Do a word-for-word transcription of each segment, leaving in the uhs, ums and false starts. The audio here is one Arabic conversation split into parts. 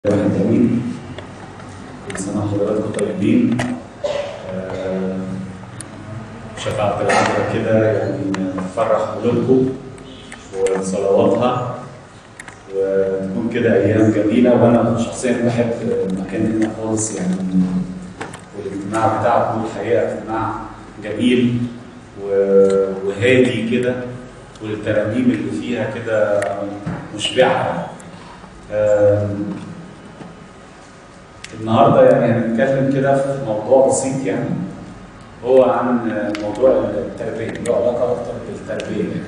واحد جميل. كل سنة وحضراتكم طيبين. آه شفاعة العذراء كده يعني تفرح قلوبكم وصلواتها وتكون كده أيام جميلة، وأنا شخصيا بحب المكان هنا خالص يعني، والاجتماع بتاعكم الحقيقة اجتماع جميل وهادي كده، والترانيم اللي فيها كده مشبعة. آه النهارده يعني هنتكلم كده في موضوع بسيط يعني، هو عن موضوع التربيه، له علاقه اكتر بالتربيه يعني.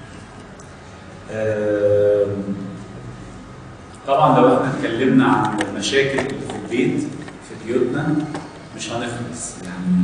طبعا لو احنا اتكلمنا عن المشاكل اللي في البيت في بيوتنا مش هنخلص يعني.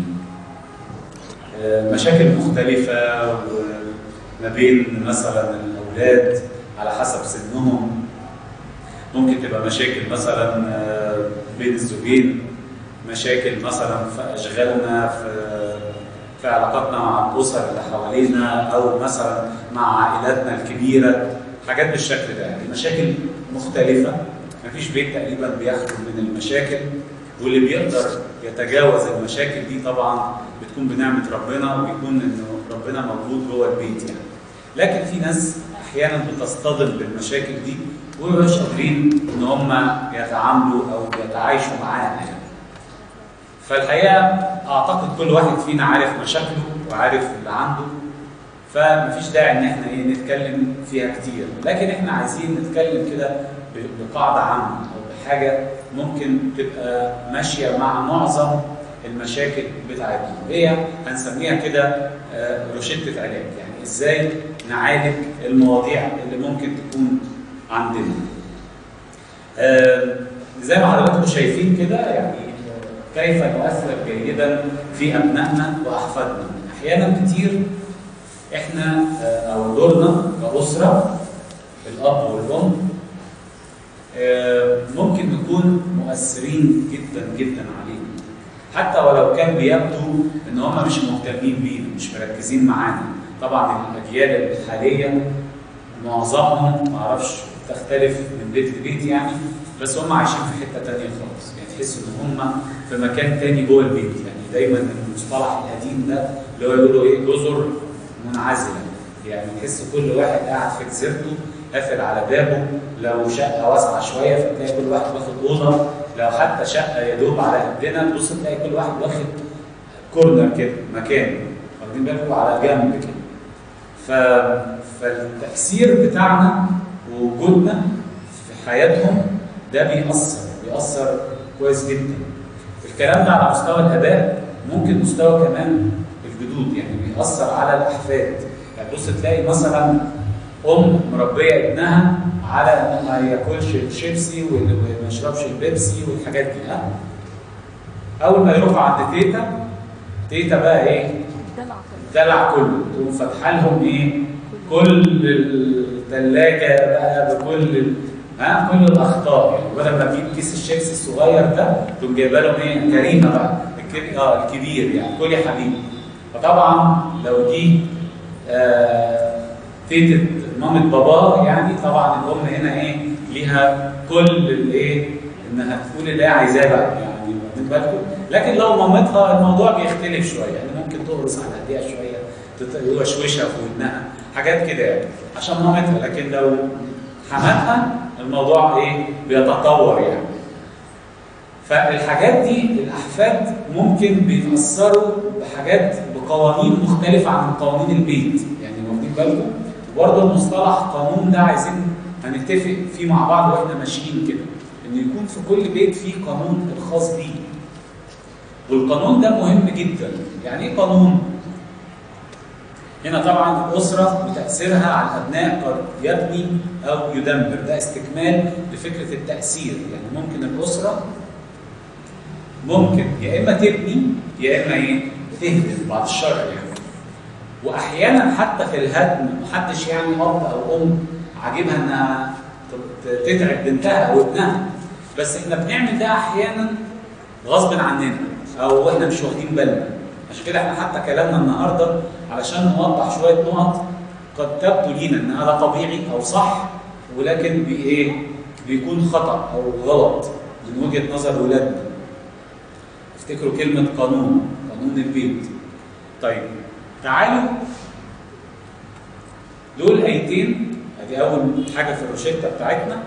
مشاكل مختلفه ما بين مثلا الاولاد على حسب سنهم، ممكن تبقى مشاكل مثلا بين الزوجين، مشاكل مثلا في اشغالنا، في في علاقاتنا مع الاسر اللي حوالينا، او مثلا مع عائلاتنا الكبيره، حاجات بالشكل ده يعني. مشاكل مختلفه، مفيش بيت تقريبا بيخلو من المشاكل، واللي بيقدر يتجاوز المشاكل دي طبعا بتكون بنعمه ربنا، وبيكون انه ربنا موجود جوه البيت يعني. لكن في ناس احيانا بتصطدم بالمشاكل دي ومش قادرين ان هم يتعاملوا او يتعايشوا معاها يعني. فالحقيقه اعتقد كل واحد فينا عارف مشاكله وعارف اللي عنده، فمفيش داعي ان احنا ايه نتكلم فيها كتير، لكن احنا عايزين نتكلم كده بقاعده عامه او بحاجه ممكن تبقى ماشيه مع معظم المشاكل بتاعتنا، هي هنسميها كده روشته علاج، يعني ازاي نعالج المواضيع اللي ممكن تكون عندنا. آه زي ما حضراتكم شايفين كده يعني، كيف نؤثر جيدا في ابنائنا واحفادنا. احيانا كتير احنا آه او دورنا كاسره، الاب والام، آه ممكن نكون مؤثرين جدا جدا عليهم، حتى ولو كان بيبدو ان هم مش مهتمين بينا، مش مركزين معانا. طبعا الاجيال الحاليه معظمهم ما اعرفش تختلف من بيت لبيت يعني، بس هم عايشين في حته ثانيه خالص، يعني تحس ان هم في مكان ثاني جوه البيت يعني. دايما المصطلح القديم ده اللي هو يقولوا ايه، جزر منعزله، يعني تحس كل واحد قاعد في جزيرته قافل على بابه. لو شقه واسعه شويه فتلاقي كل واحد واخد اوضه، لو حتى شقه يا دوب على قدنا تبص تلاقي كل واحد واخد كورنر كده، مكان واخدين بالكم على جنب كده. ف... فالتأثير بتاعنا ووجودنا في حياتهم ده بيأثر بيأثر كويس جدا. الكلام ده على مستوى الآباء، ممكن مستوى كمان الجدود يعني بيأثر على الأحفاد. يعني بص تلاقي مثلا أم مربية ابنها على إنه ما ياكلش الشيبسي وما يشربش البيبسي والحاجات دي، ها؟ أول ما يروحوا عند تيتا، تيتا بقى إيه؟ الدلع كله، تقوم فاتحه لهم ايه؟ كل الثلاجه بقى بكل ها كل الاخطاء يعني. بدل ما تجيب كيس الشيبسي الصغير ده تقوم جايبه لهم ايه؟ كريمه بقى الكبير، اه الكبير يعني، كل يا حبيبي. فطبعا لو دي آه تيتة مامة باباه يعني، طبعا الام هنا ايه؟ ليها كل الايه؟ انها تقول اللي هي عايزاه بقى يعني، واخدين بالكم؟ لكن لو مامتها الموضوع بيختلف شويه يعني، ممكن تقرص على ايديها شويه، توشوشها في ودنها، حاجات كده يعني عشان مامتها. لكن لو حماتها الموضوع ايه؟ بيتطور يعني. فالحاجات دي الاحفاد ممكن بيتاثروا بحاجات بقوانين مختلفه عن قوانين البيت يعني، واخدين بالكم؟ وبرضه المصطلح قانون ده عايزين هنتفق فيه مع بعض واحنا ماشيين كده، ان يكون في كل بيت فيه قانون الخاص بيه. والقانون ده مهم جدا. يعني ايه قانون؟ هنا طبعا الاسره بتاثيرها على الابناء قد يبني او يدمر، ده استكمال لفكره التاثير يعني. ممكن الاسره ممكن يا اما تبني يا اما ايه؟ تهدم بعد الشر يعني. واحيانا حتى في الهدم محدش يعني اب او ام عاجبها انها تتعب بنتها او ابنها، بس احنا بنعمل ده احيانا غصب عننا او احنا مش واخدين بالنا. عشان كده احنا حتى كلامنا النهارده علشان نوضح شويه نقط قد تبدو لينا ان هذا طبيعي او صح، ولكن بايه؟ بيكون خطأ أو غلط من وجهة نظر ولادنا. افتكروا كلمة قانون، قانون البيت. طيب تعالوا دول آيتين، ادي أول حاجة في الروشتة بتاعتنا،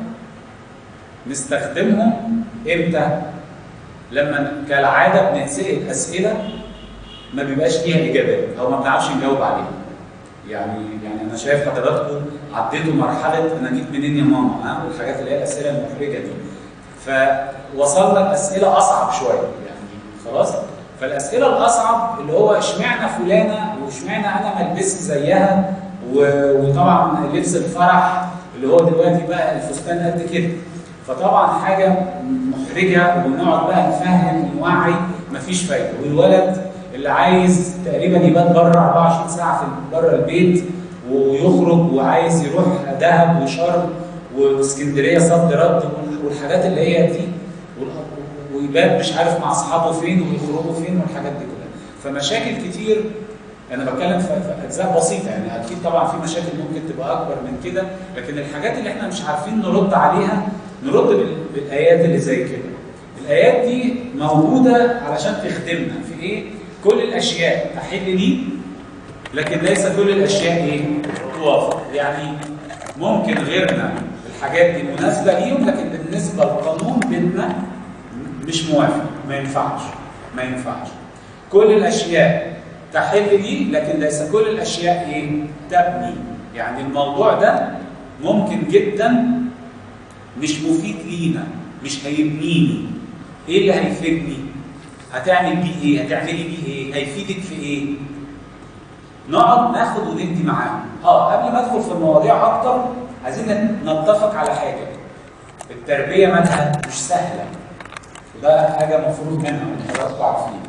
نستخدمهم امتى؟ لما كالعادة بنتسأل أسئلة ما بيبقاش ليها إجابات أو ما بنعرفش نجاوب عليها. يعني يعني أنا شايف حضراتكم عديتوا مرحلة أنا جيت منين يا ماما؟ ها؟ والحاجات اللي هي الأسئلة المحرجة دي. فوصلنا لأسئلة أصعب شوية يعني خلاص؟ فالأسئلة الأصعب اللي هو اشمعنى فلانة واشمعنى أنا ما البسش زيها، وطبعا لبس الفرح اللي هو دلوقتي بقى الفستان قد كده. فطبعا حاجة محرجة ونقعد بقى نفهم ونوعي مفيش فايدة. والولد اللي عايز تقريبا يبات بره أربعة وعشرين ساعة في بره البيت ويخرج وعايز يروح دهب وشرم واسكندرية صد رد والحاجات اللي هي دي، ويبات مش عارف مع اصحابه فين ويخرجوا فين والحاجات دي كلها. فمشاكل كتير، انا بتكلم في اجزاء بسيطه يعني، اكيد طبعا في مشاكل ممكن تبقى اكبر من كده، لكن الحاجات اللي احنا مش عارفين نرد عليها نرد بالايات اللي زي كده. الايات دي موجوده علشان تخدمنا في ايه؟ كل الاشياء تحل لي لكن ليس كل الاشياء ايه؟ توافق. يعني ممكن غيرنا الحاجات دي مناسبه ليهم، لكن بالنسبه لقانون بيتنا مش موافق، ما ينفعش ما ينفعش. كل الاشياء تحل لي لكن ليس كل الاشياء ايه؟ تبني. يعني الموضوع ده ممكن جدا مش مفيد لينا، مش هيبنيني. ايه اللي هيفيدني؟ هتعمل بيه ايه؟ هتعملي بيه ايه؟ هيفيدك في ايه؟ نقعد ناخد وندي معاهم. اه قبل ما ادخل في المواضيع اكتر عايزين نتفق على حاجه. التربيه مالها مش سهله، وده حاجه مفروض منها وحضراتكم عارفين.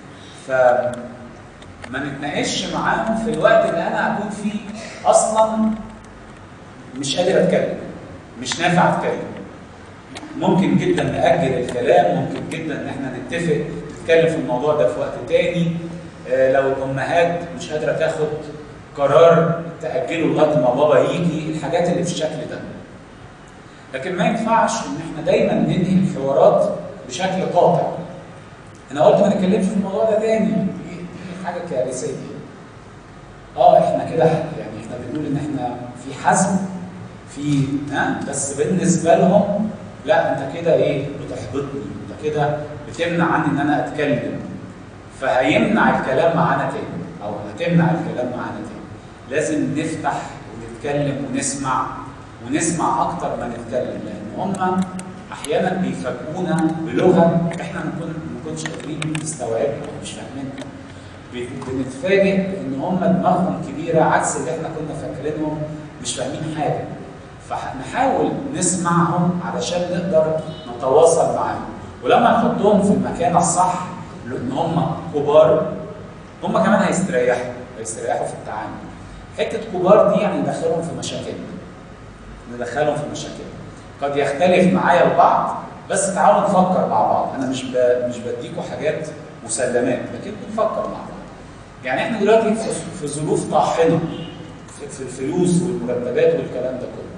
فما نتناقش معاهم في الوقت اللي انا اكون فيه اصلا مش قادر اتكلم، مش نافع اتكلم. ممكن جدا نأجل الكلام، ممكن جدا ان احنا نتفق نتكلم في الموضوع ده في وقت تاني. آه لو الامهات مش قادره تاخد قرار تأجله لغايه ما بابا يجي، الحاجات اللي بالشكل ده. لكن ما ينفعش ان احنا دايما ننهي الحوارات بشكل قاطع. انا قلت ما نتكلمش في الموضوع ده تاني، دي حاجه كارثيه. اه احنا كده يعني احنا بنقول ان احنا في حزم في ها، بس بالنسبه لهم لا انت كده ايه؟ بتحبطني، انت كده بتمنع عني ان انا اتكلم. فهيمنع الكلام معانا تاني او هتمنع الكلام معانا تاني. لازم نفتح ونتكلم ونسمع ونسمع اكتر ما نتكلم، لان هم احيانا بيفاجئونا بلغه احنا ما نكونش قادرين نستوعبها او مش فاهمينها. بنتفاجئ ان هم دماغهم كبيره عكس اللي احنا كنا فاكرينهم مش فاهمين حاجه. فنحاول نسمعهم علشان نقدر نتواصل معاهم، ولما نحطهم في المكان الصح لان هم كبار هم كمان هيستريحوا هيستريحوا في التعامل. حته كبار دي يعني ندخلهم في مشاكل ندخلهم في مشاكل قد يختلف معايا البعض، بس تعالوا نفكر مع بعض. انا مش ب... مش بديكوا حاجات مسلمات، لكن بنفكر مع بعض. يعني احنا دلوقتي في, في ظروف طاحنه في, في الفلوس والمرتبات والكلام ده كله.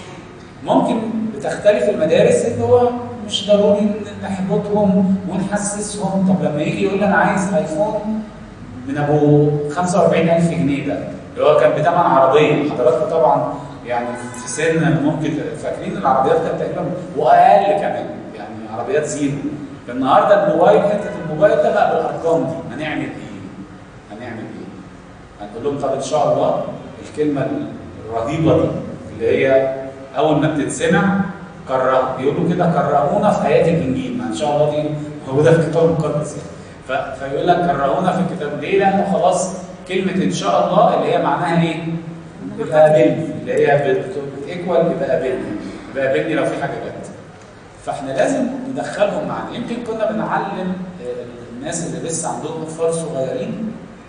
ممكن بتختلف المدارس اللي هو مش ضروري نحبطهم ونحسسهم. طب لما يجي يقول لي انا عايز ايفون من ابو خمسة وأربعين ألف جنيه ده اللي هو كان بثمن عربيه، حضراتكم طبعا يعني في سن ممكن فاكرين العربيات كانت تقريبا واقل كمان، يعني عربيات زيرو. النهارده الموبايل، حته الموبايل ده بقى بالارقام دي. هنعمل ايه؟ هنعمل ايه؟ هنقول لهم طب ان شاء الله الكلمه الرهيبه دي اللي هي اول ما بتتسمع كره، بيقولوا كده كرهونا في ايات الانجيل، ما ان شاء الله دي موجوده في الكتاب المقدس يعني. فيقول لك كرهونا في الكتاب ليه؟ لانه خلاص كلمه ان شاء الله اللي هي معناها ايه؟ يبقى قابلني، اللي هي بتيكوال يبقى قابلني، يبقى قابلني لو في حاجه جت. فاحنا لازم ندخلهم معانا. يمكن كنا بنعلم الناس اللي لسه عندهم اطفال صغيرين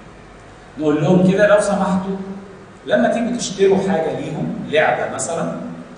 نقول لهم كده لو سمحتوا لما تيجوا تشتروا حاجه ليهم، لعبه مثلا،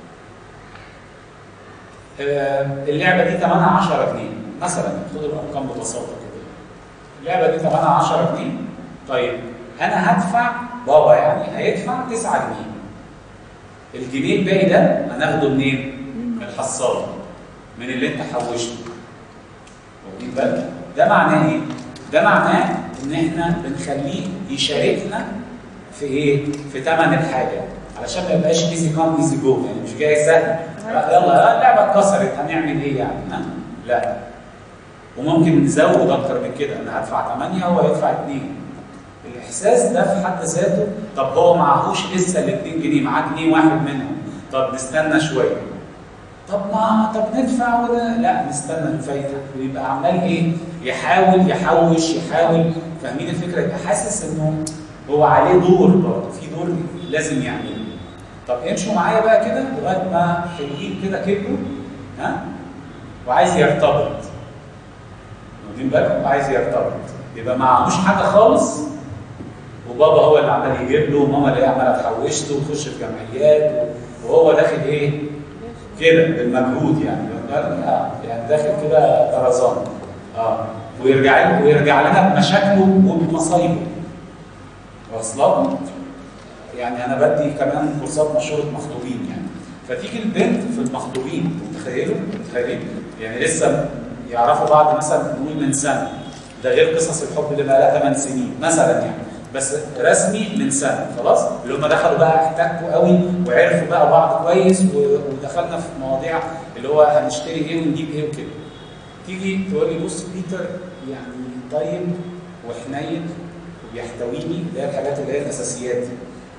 اللعبه دي ثمنها عشرة جنيه مثلا، خدوا الارقام ببساطه كده. اللعبه دي ثمنها عشرة جنيه، طيب انا هدفع، بابا يعني هيدفع تسعة جنيه. الجنيه الباقي ده هناخده منين؟ الحصاله من اللي انت حوشته. واخدين بالك؟ ده معناه ايه؟ ده معناه ان احنا بنخليه يشاركنا في ايه؟ في ثمن الحاجه، علشان ما يبقاش ايزي كام ايزي جو، يعني مش جاي سهل يلا اللعبه اتكسرت هنعمل ايه يعني؟ لا. وممكن نزود اكتر من كده، انا هدفع ثمانية هو هيدفع اتنين. الاحساس ده في حد ذاته، طب هو معهوش لسه ال اتنين جنيه، معاه جنيه واحد منهم، طب نستنى شويه. طب ما طب ندفع ولا لا نستنى الفايده، ويبقى عمال ايه؟ يحاول يحوش يحاول. فاهمين الفكره؟ يبقى حاسس انه هو عليه دور برضه، في دور لازم يعمله. طب امشوا معايا بقى كده لغايه ما حلوين كده كبروا، ها؟ وعايز يرتبط. واخدين بالكم؟ عايز يرتبط، يبقى معهوش حاجه خالص، وبابا هو اللي عمال يجيب له، وماما اللي هي عماله تحوش له وتخش في جمعيات، وهو داخل ايه؟ كده بالمجهود يعني، يعني داخل كده طرزان. اه ويرجع ويرجع لنا بمشاكله وبمصايبه. واصلكم؟ يعني انا بدي كمان كورسات مشهوره مخطوبين يعني، فتيجي البنت في المخطوبين، متخيلوا؟ متخيلين؟ يعني لسه يعرفوا بعض مثلا نقول من سنه، ده غير قصص الحب اللي بقى لها ثمان سنين مثلا يعني، بس رسمي من سنه خلاص، اللي هم دخلوا بقى احتكوا قوي وعرفوا بقى بعض كويس، ودخلنا في مواضيع اللي هو هنشتري ايه ونجيب ايه وكده. تيجي تقول لي بص بيتر يعني طيب وحنين وبيحتويني، اللي هي الحاجات اللي هي الاساسيات دي.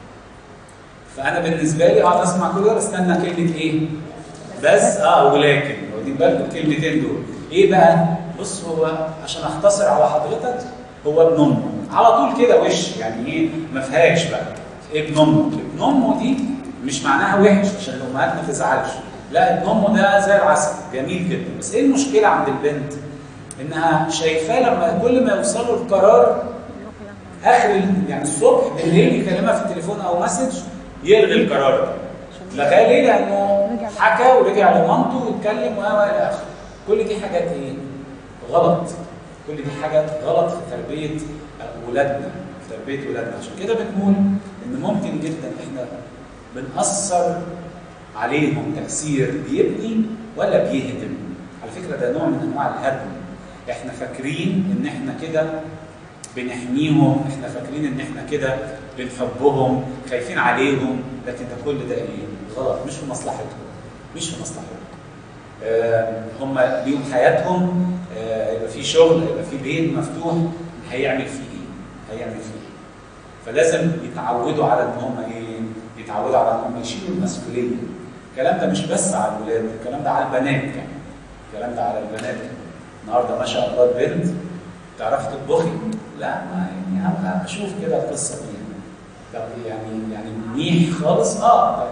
فانا بالنسبه لي اقعد اسمع كل ده، استنى كلمه ايه؟ بس اه ولكن، واخدين بالكم الكلمتين دول ايه بقى؟ بص هو عشان اختصر على حضرتك، هو ابن امه على طول كده وش، يعني ايه؟ ما فيهاش بقى ابن امه. ابن امه دي مش معناها وحش عشان الامهات ما تزعلش، لا ابن امه ده زي العسل جميل جدا، بس ايه المشكله عند البنت؟ انها شايفاه لما كل ما يوصلوا القرار اخر يعني الصبح بالليل يكلمها في التليفون او مسج يلغي القرار ده. لغاه ليه؟ لانه حكى ورجع لمامته واتكلم و الى اخره. كل دي حاجات ايه؟ غلط. كل دي حاجات غلط في تربيه ولادنا، في تربيه ولادنا. عشان كده بنقول ان ممكن جدا احنا بنأثر عليهم تأثير بيبني ولا بيهدم. على فكره ده نوع من انواع الهدم. احنا فاكرين ان احنا كده بنحميهم، احنا فاكرين ان احنا كده بنحبهم، خايفين عليهم، لكن ده كل ده ايه؟ غلط، مش في مصلحتهم. مش في مصلحتهم. آه هم ليهم حياتهم، آه يبقى في شغل، يبقى في بيت مفتوح، هيعمل فيه ايه؟ هيعمل فيه ايه؟ فلازم يتعودوا على ان هم ايه؟ يتعودوا على ان هم يشيلوا المسؤوليه. الكلام ده مش بس على الولاد، الكلام ده على البنات يعني. الكلام ده على البنات. النهارده ما شاء الله البنت تعرفي تطبخي؟ لا ما يعني هبقى اشوف كده القصه دي. طب يعني يعني منيح خالص؟ اه طيب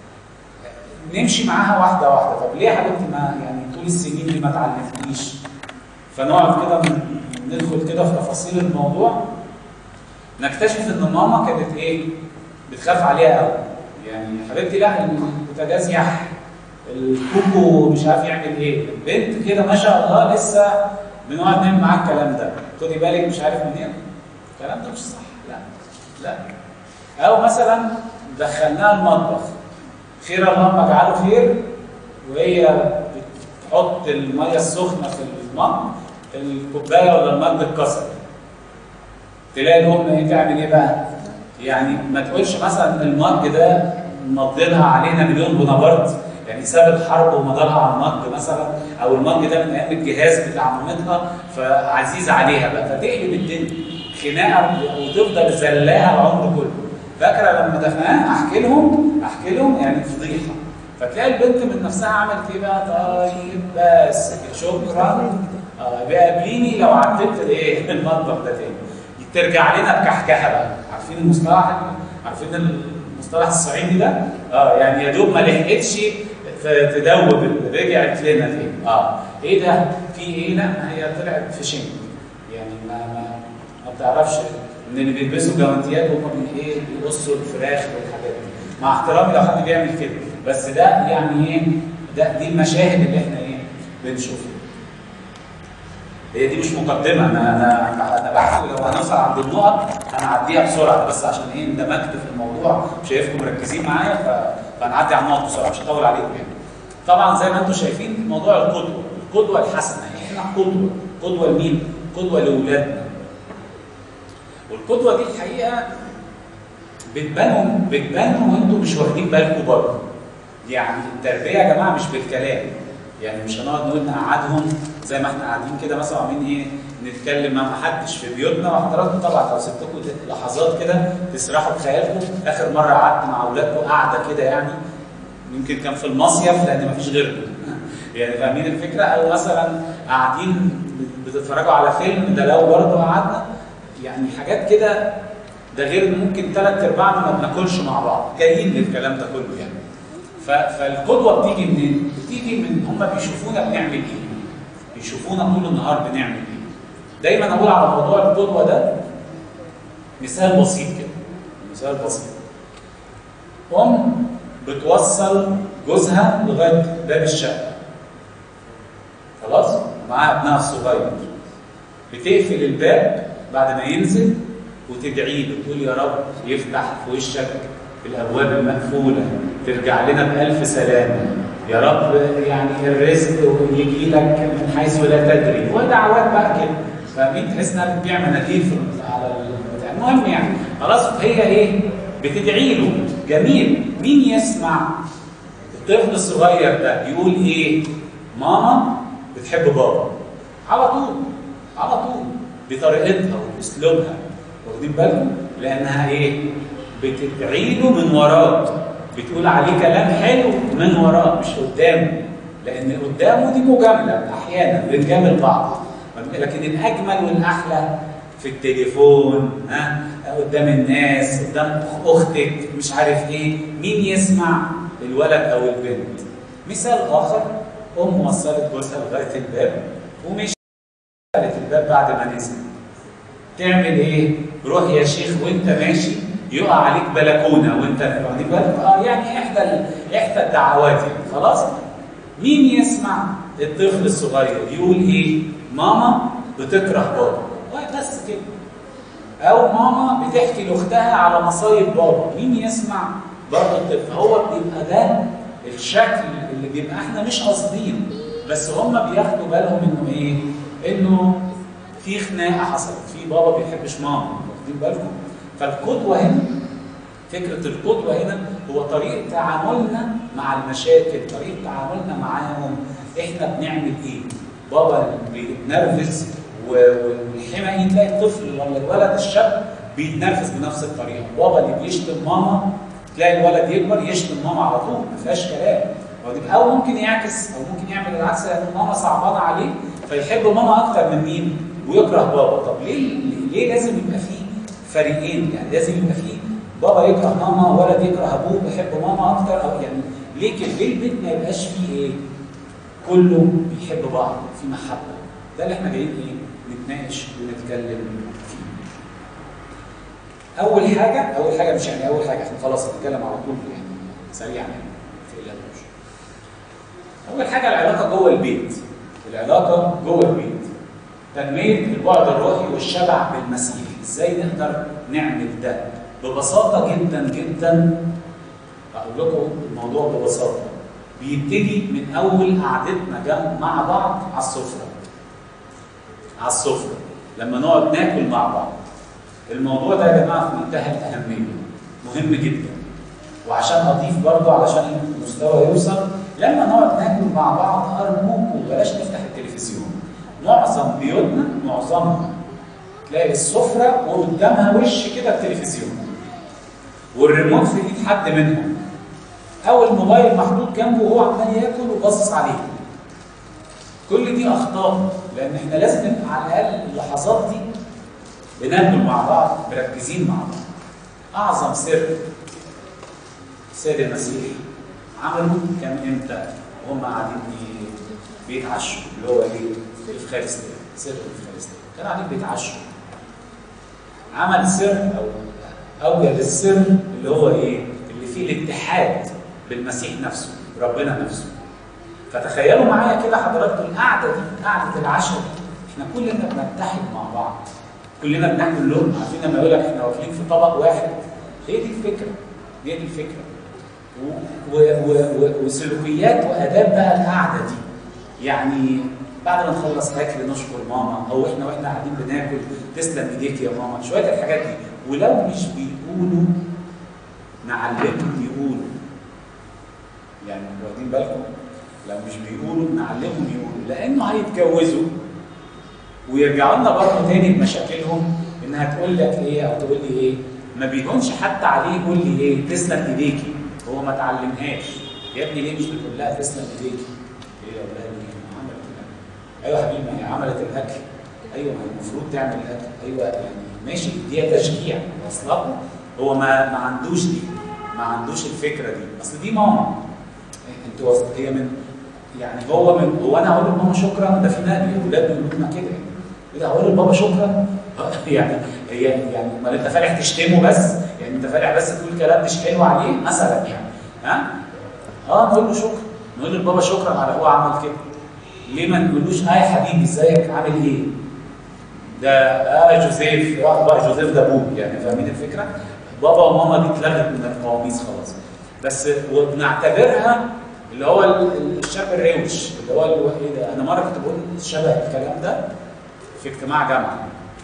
نمشي معاها واحده واحده. طب ليه يا حبيبتي ما يعني طول السنين دي ما اتعلمتيش؟ فنقعد كده ندخل كده في تفاصيل الموضوع، نكتشف ان ماما كانت ايه؟ بتخاف عليها قوي. يعني حبيبتي لا البوتاجاز يح، الكوكو مش عارف يعمل ايه، البنت كده ما شاء الله لسه بنقعد نعمل معاها الكلام ده، خدي بالك مش عارف منين. الكلام ده مش صح، لا لا. او مثلا دخلناها المطبخ، خير اللهم اجعله خير، وهي بتحط الميه السخنه في المج، الكوبايه ولا المج اتكسر. تلاقي الام ايه تعمل ايه بقى؟ يعني ما تقولش مثلا المج ده مضينها علينا مليون بونابرت، يعني ساب الحرب ومضالها على المج مثلا، او المج ده من ايام الجهاز بتاع مامتها فعزيز عليها بقى، فتقلب الدنيا خناقه وتفضل زلاها العمر كله. فاكره لما دخلناها احكي لهم احكي لهم يعني فضيحه، فتلاقي البنت من نفسها عملت ايه بقى؟ طيب بس شكرا، اه قابليني لو عدلت الايه المطبخ ده تاني. ترجع لنا بكحكحه بقى. عارفين المصطلح؟ عارفين المصطلح الصعيدي ده؟ اه يعني يا دوب ما لحقتش تدوب رجعت لنا تاني. اه ايه ده؟ في ايه؟ لا ما هي طلعت في شنك. يعني ما ما ما بتعرفش ان اللي بيلبسوا جوانتيات هم ايه؟ بيقصوا الفراخ والحاجات دي. مع احترامي لو حد بيعمل كده، بس ده يعني ايه؟ ده دي المشاهد اللي احنا ايه؟ بنشوفها. هي دي مش مقدمه، انا انا انا بحكي لو هنوصل عند النقط هنعديها بسرعه، بس عشان ايه اندمجت في الموضوع شايفكم مركزين معايا فهنعدي على النقط بسرعه مش هطول عليكم يعني. طبعا زي ما انتم شايفين موضوع القدوه، القدوه الحسنه، احنا قدوه، قدوه لمين؟ قدوه لاولادنا. والقدوه دي الحقيقه بتبانوا بتبانوا وانتم مش واخدين بالكم برضه. يعني التربيه يا جماعه مش بالكلام، يعني مش هنقعد نقول نقعدهم زي ما احنا قاعدين كده مثلا عاملين ايه نتكلم مع محدش في بيوتنا، وحضراتكم طبعا لو سبتكم لحظات كده تسرحوا بخيالكم. اخر مره قعدت مع اولادكم قاعده كده يعني يمكن كان في المصيف لان مفيش غيركم يعني فاهمين الفكره، او مثلا قاعدين بتتفرجوا على فيلم، ده لو برضه قعدنا يعني حاجات كده، ده غير ممكن ثلاث ارباعنا ما بناكلش مع بعض جايين للكلام ده كله يعني. فالقدوه بتيجي منين؟ بتيجي من هم بيشوفونا بنعمل ايه؟ بيشوفونا طول النهار بنعمل ايه؟ دايما اقول على موضوع القدوه ده مثال بسيط كده، مثال بسيط. ام بتوصل جوزها لغايه باب الشقه، خلاص؟ ومعاها ابنها الصغير، بتقفل الباب بعد ما ينزل وتدعي له، تقول يا رب يفتح في وشك الابواب المقفوله، ترجع لنا بألف سلامه، يا رب يعني الرزق يجي لك من حيث لا تدري، ودعوات بقى كده، فاهمين؟ تحس انها بتبيع مناديل على البتاع. المهم يعني خلاص هي ايه؟ بتدعي له، جميل. مين يسمع الطفل الصغير ده يقول ايه؟ ماما بتحب بابا، على طول على طول بطريقتها وباسلوبها، واخدين بالكم؟ لانها ايه؟ بتدعي له من وراه، بتقول عليه كلام حلو من وراه مش قدامه، لان قدامه دي مجامله، احيانا بنجامل بعض، لكن الاجمل والاحلى في التليفون، ها، قدام الناس، قدام اختك، مش عارف ايه. مين يسمع؟ الولد او البنت. مثال اخر، ام وصلت جوزها لغايه الباب ومشيت الباب بعد ما نزل، تعمل ايه؟ روح يا شيخ وانت ماشي يقع عليك بلكونه وانت واخدين بالك؟ اه يعني احدى احدى الدعوات يعني، خلاص؟ مين يسمع؟ الطفل الصغير يقول ايه؟ ماما بتكره بابا، بس كده. او ماما بتحكي لاختها على مصايب بابا، مين يسمع؟ برضه الطفل. هو بيبقى ده الشكل اللي بيبقى احنا مش قاصدين، بس هم بياخدوا بالهم انه ايه؟ انه في خناقه حصلت، في بابا ما بيحبش ماما، واخدين بالكم؟ فالقدوه هنا، فكره القدوه هنا هو طريقه تعاملنا مع المشاكل، طريقه تعاملنا معاهم، احنا بنعمل ايه؟ بابا بيتنرفز والحمقي، تلاقي الطفل ولا الولد الشاب بيتنرفز بنفس الطريقه، بابا اللي بيشتم ماما تلاقي الولد يكبر يشتم ماما على طول، ما فيهاش كلام. او ممكن يعكس، او ممكن يعمل العكس، لان ماما صعبانه عليه فيحب ماما اكتر من مين؟ ويكره بابا. طب ليه ليه لازم يبقى فيه فريقين؟ يعني لازم يبقى فيه بابا يكره ماما، ولد يكره ابوه، بيحب ماما اكتر، او يعني ليه كده؟ ليه البيت ما يبقاش فيه ايه؟ كله بيحب بعض، في محبه. ده اللي احنا جايين ايه؟ نتناقش ونتكلم فيه. اول حاجه، اول حاجه مش يعني اول حاجه، احنا خلاص هنتكلم على طول يعني سريعا يعني في الهدوش. اول حاجه العلاقه جوه البيت، العلاقه جوه البيت، تنميه البعد الروحي والشبع بالمسيح. ازاي نقدر نعمل ده؟ ببساطه جدا جدا، اقول لكم الموضوع ببساطه، بيبتدي من اول قعدتنا جنب مع بعض على السفره. على السفره لما نقعد ناكل مع بعض. الموضوع ده يا جماعه في منتهى الاهميه، مهم جدا. وعشان اضيف برضه علشان المستوى يوصل، لما نقعد ناكل مع بعض ارجوكم بلاش نفتح التلفزيون. معظم بيوتنا، معظمها تلاقي السفره وقدامها وش كده التلفزيون، والريموت في ايد حد منهم، او الموبايل محطوط جنبه وهو عمال ياكل وباصص عليه. كل دي اخطاء، لان احنا لازم نبقى على الاقل اللحظات دي بناكل مع بعض، مركزين مع بعض. اعظم سر سر المسيح عمله كان امتى؟ وهم قاعدين بيتعشوا، اللي هو ايه؟ الافخارستيه، سر الافخارستيه. كانوا قاعدين بيتعشوا. عمل سر او اوجد السر اللي هو ايه؟ اللي فيه الاتحاد بالمسيح نفسه، ربنا نفسه. فتخيلوا معايا كده حضراتكم القعده دي، قعده العشاء دي، احنا كلنا بنتحد مع بعض، كلنا بناكل لقمه، عارفين لما يقول لك احنا واكلين في طبق واحد؟ هي دي الفكره، هي دي الفكره. وسلوكيات واداب بقى القعده دي. يعني بعد ما نخلص اكل نشكر ماما، او احنا واحنا قاعدين بناكل تسلم ايديك يا ماما، شويه الحاجات دي. ولو مش بيقولوا نعلمهم يقولوا. يعني واخدين بالكم؟ لو مش بيقولوا نعلمهم يقولوا، لانه هيتجوزوا ويرجعوا لنا برضه تاني بمشاكلهم، انها تقول لك ايه او تقول لي ايه؟ ما بيهونش حتى عليه يقول لي ايه؟ تسلم ايديكي، هو ما اتعلمهاش. يا ابني ليه مش بتقول لها تسلم ايديكي؟ ايه يا ولاد ما عملت الاكل؟ ايوه يا حبيبي ما هي عملت الاكل. ايوه ما هي المفروض تعمل الاكل، ايوه يعني ماشي دي تشجيع واصله. هو ما ما عندوش دي، ما عندوش الفكره دي، اصل دي ماما. انتوا هي من يعني هو من هو انا هقول لماما شكرا؟ ده في نادي الاولاد بيقولوا لنا كده يعني. ايه ده هقول لبابا شكرا؟ يعني هي يعني امال انت فالح تشتمه بس؟ يعني انت فالح بس تقول كلام مش حلو عليه مثلا يعني. ها؟ اه نقول له شكرا، نقول لبابا شكرا على هو عمل كده. ليه ما نقولوش اه يا حبيبي ازيك عامل ايه؟ ده اه جوزيف، راح بقى جوزيف ده ابوك، يعني فاهمين الفكره؟ بابا وماما دي اتلغت من القواميس خلاص. بس وبنعتبرها اللي هو الشاب الروش، اللي هو اللي هو ايه ده؟ انا مره كنت بقول شبه الكلام ده في اجتماع جامعه.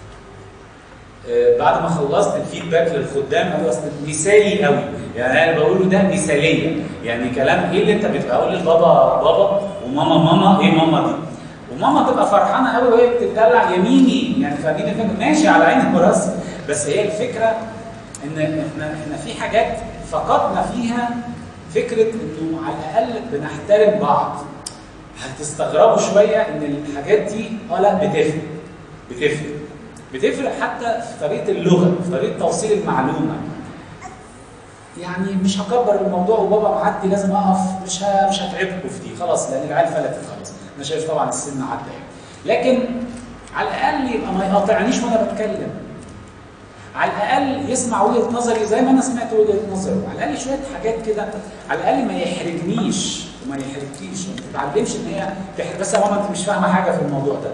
آه بعد ما خلصت الفيدباك للخدام قالوا اصل مثالي قوي، يعني انا بقوله ده مثاليه، يعني كلام ايه اللي انت بتقول لبابا بابا وماما ماما، ايه ماما دي؟ وماما تبقى فرحانه قوي وهي بتدلع يميني، يعني فاهمين الفكره؟ ماشي على عيني وراسي، بس هي الفكره ان احنا احنا في حاجات فقدنا فيها فكره انه على الاقل بنحترم بعض. هتستغربوا شويه ان الحاجات دي اه لا بتفرق بتفرق بتفرق حتى في طريقه اللغه، في طريقه توصيل المعلومه. يعني مش هكبر الموضوع وبابا معدي لازم اقف، مش ه... مش هتعبكم في دي خلاص، لان العيال فلتت خلاص. انا شايف طبعا السن عدى يعني. لكن على الاقل يبقى ما يقاطعنيش وانا بتكلم. على الاقل يسمع وجهه نظري زي ما انا سمعت وجهه نظره، على الاقل شويه حاجات كده، على الاقل ما يحرجنيش وما يحرجكيش، وما تتعلمش ان هي تحرج. بس يا ماما انت مش فاهمه حاجه في الموضوع ده.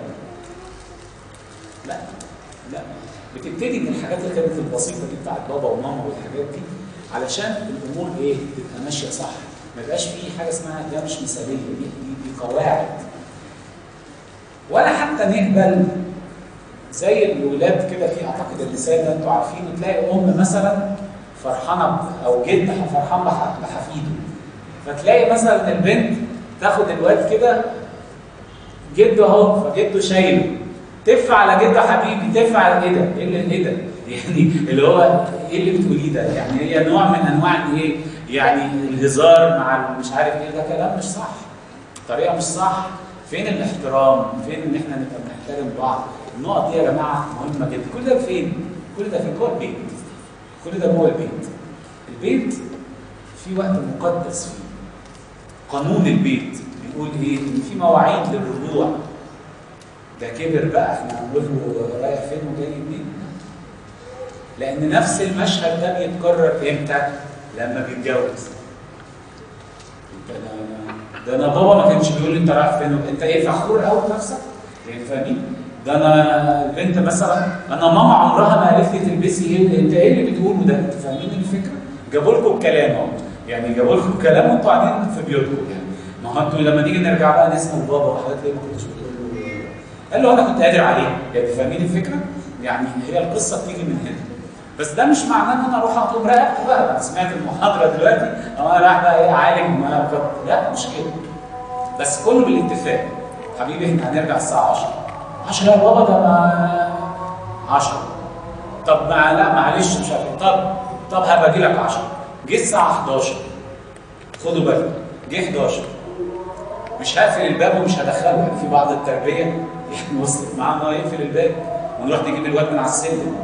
لا لا، بتبتدي من الحاجات اللي كانت البسيطه دي بتاعت بابا وماما والحاجات دي، علشان الامور ايه؟ تبقى ماشيه صح. ما يبقاش في حاجه اسمها ده مش مثاليه، دي دي, دي قواعد. ولا حتى نقبل زي الولاد كده، في اعتقد اللسان ده انتوا عارفينه، تلاقي ام مثلا فرحانه او جد فرحان بحفيده، فتلاقي مثلا البنت تاخد الواد كده جده اهو، فجده شايله، تف على جده حبيبي، تف على ايه ده؟ ايه اللي ايه ده؟ يعني اللي هو ايه اللي بتقوليه ده؟ يعني هي نوع من انواع الايه؟ يعني الهزار مع مش عارف ايه، ده كلام مش صح. طريقه مش صح. فين الاحترام؟ فين ان احنا نبقى بنحترم بعض؟ النقط دي يا جماعه مهمه جدا. كل ده فين؟ كل ده في جوه البيت. كل ده جوه البيت. البيت في وقت مقدس فيه. قانون البيت بيقول ايه؟ ان في مواعيد للرجوع. ده كبر بقى، احنا هنقول له رايح فين وجاي منين؟ لان نفس المشهد ده بيتكرر امتى؟ لما بيتجوز. ده انا بابا ما كانش بيقول لي انت رايح فين، انت ايه فخور قوي بنفسك؟ يعني فاهمين؟ ده انا البنت مثلا، انا ماما عمرها ما قالت لي تلبسي ايه، انت ايه اللي بتقوله ده؟ انتوا فاهمين الفكره؟ جابوا لكم الكلام اهو، يعني جابوا لكم الكلام وانتوا قاعدين في بيوتكم يعني. ما هو انتوا لما نيجي نرجع بقى نسال بابا وحضرتك ليه ما كنتش بتقول له؟ قال له انا كنت قادر عليه، يعني فاهمين الفكره؟ يعني هي القصه بتيجي من هنا. بس ده مش معناه ان انا اروح اقوم راقبته بقى، انا سمعت المحاضره دلوقتي او انا رايح بقى ايه اعالج ما لا مش كده. بس كله بالاتفاق. حبيبي احنا هنرجع الساعه عشرة. عشرة يا بابا ده ما عشرة. طب ما لا معلش مش عارف. طب طب هبقى اجي لك عشرة. جه الساعه حداشر. خدوا بالكم جه حداشر. مش هقفل الباب ومش هدخله، يعني في بعض التربيه يعني وصلت معاه انه يقفل الباب ونروح نجيب الواد من على السلم.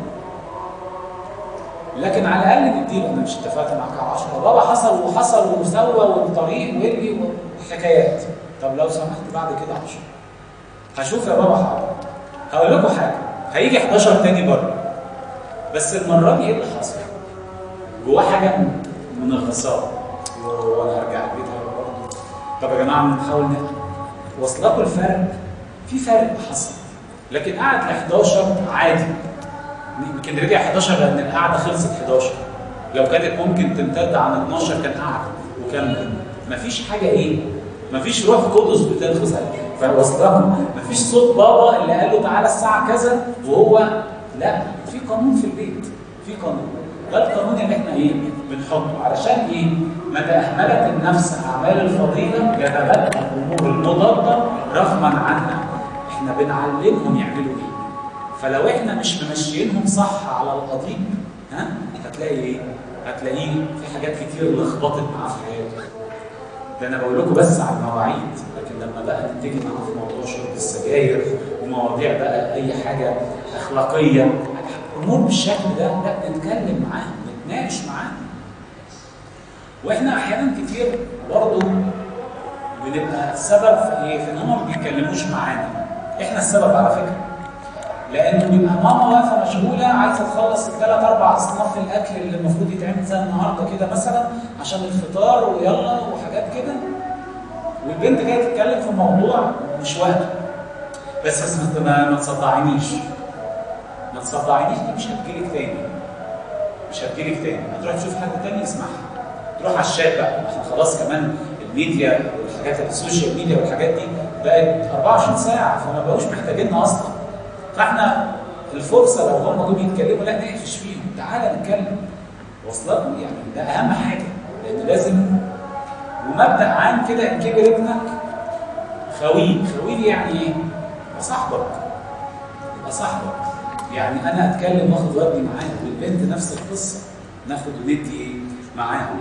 لكن على الاقل نديله، انا مش اتفقت معاك على عشرة، بابا حصل وحصل وسوى والطريق واللي وحكايات. طب لو سمحت بعد كده عشرة. هشوف يا بابا حاجه. هقول لكم حاجه، هيجي حداشر تاني بره. بس المره دي ايه اللي حصل؟ جواه حاجه منغصاه. وانا هرجع البيت برضه. طب يا جماعه نحاول واصل لكم الفرق؟ في فرق حصل. لكن قعد ل حداشر عادي. يمكن رجع حداشر لان القعده خلصت حداشر. لو كانت ممكن تمتد عن اتناشر كان قعد. وكامله. مفيش حاجه ايه؟ مفيش روح قدس بتنفذ عليه. فوصلنا مفيش صوت بابا اللي قال له تعالى الساعه كذا وهو لا، في قانون في البيت، في قانون. ده القانون اللي احنا ايه؟ بنحطه علشان ايه؟ متى اهملت النفس اعمال الفضيله جذبتها الامور المضاده رغما عنها. احنا بنعلمهم يعملوا ايه؟ فلو احنا مش ممشيينهم صح على القضيب، ها؟ هتلاقي ايه؟ هتلاقيه في حاجات كتير لخبطت معاه في حياته. ده انا بقول لكم بس على المواعيد، لكن لما بقى نتيجي معاه في موضوع شرب السجاير ومواضيع بقى اي حاجه اخلاقيه، امور بالشكل ده، لا نتكلم معاهم، نتناقش معاهم. واحنا احيانا كتير برضه بنبقى السبب في ايه؟ في ان هم ما بيتكلموش معانا. احنا السبب على فكره. لانه بيبقى ماما واقفه مشغوله عايزه تخلص الثلاث اربع اصناف الاكل اللي المفروض يتعمل زي النهارده كده مثلا عشان الفطار ويلا وحاجات كده، والبنت جايه تتكلم في موضوع مش وقته. بس بس ما, ما تصدعينيش، ما تصدعينيش دي مش هتجيلك تاني، مش هتجيلك تاني. هتروح تشوف حد تاني يسمعها، تروح على الشات بقى. احنا خلاص كمان الميديا والحاجات السوشيال ميديا والحاجات دي بقت اربعة وعشرين ساعه، فما بقوش محتاجيننا اصلا. فاحنا الفرصه لو هم دول يتكلموا لا نقفش فيهم، تعالى نتكلم. وصلت يعني ده اهم حاجه، لان لازم. ومبدا عام كده ان كبر ابنك خويه، خويه يعني ايه؟ يبقى صاحبك، يبقى صاحبك. يعني انا اتكلم واخد ودي معاه، والبنت نفس القصه، ناخد وندي ايه؟ معاهم.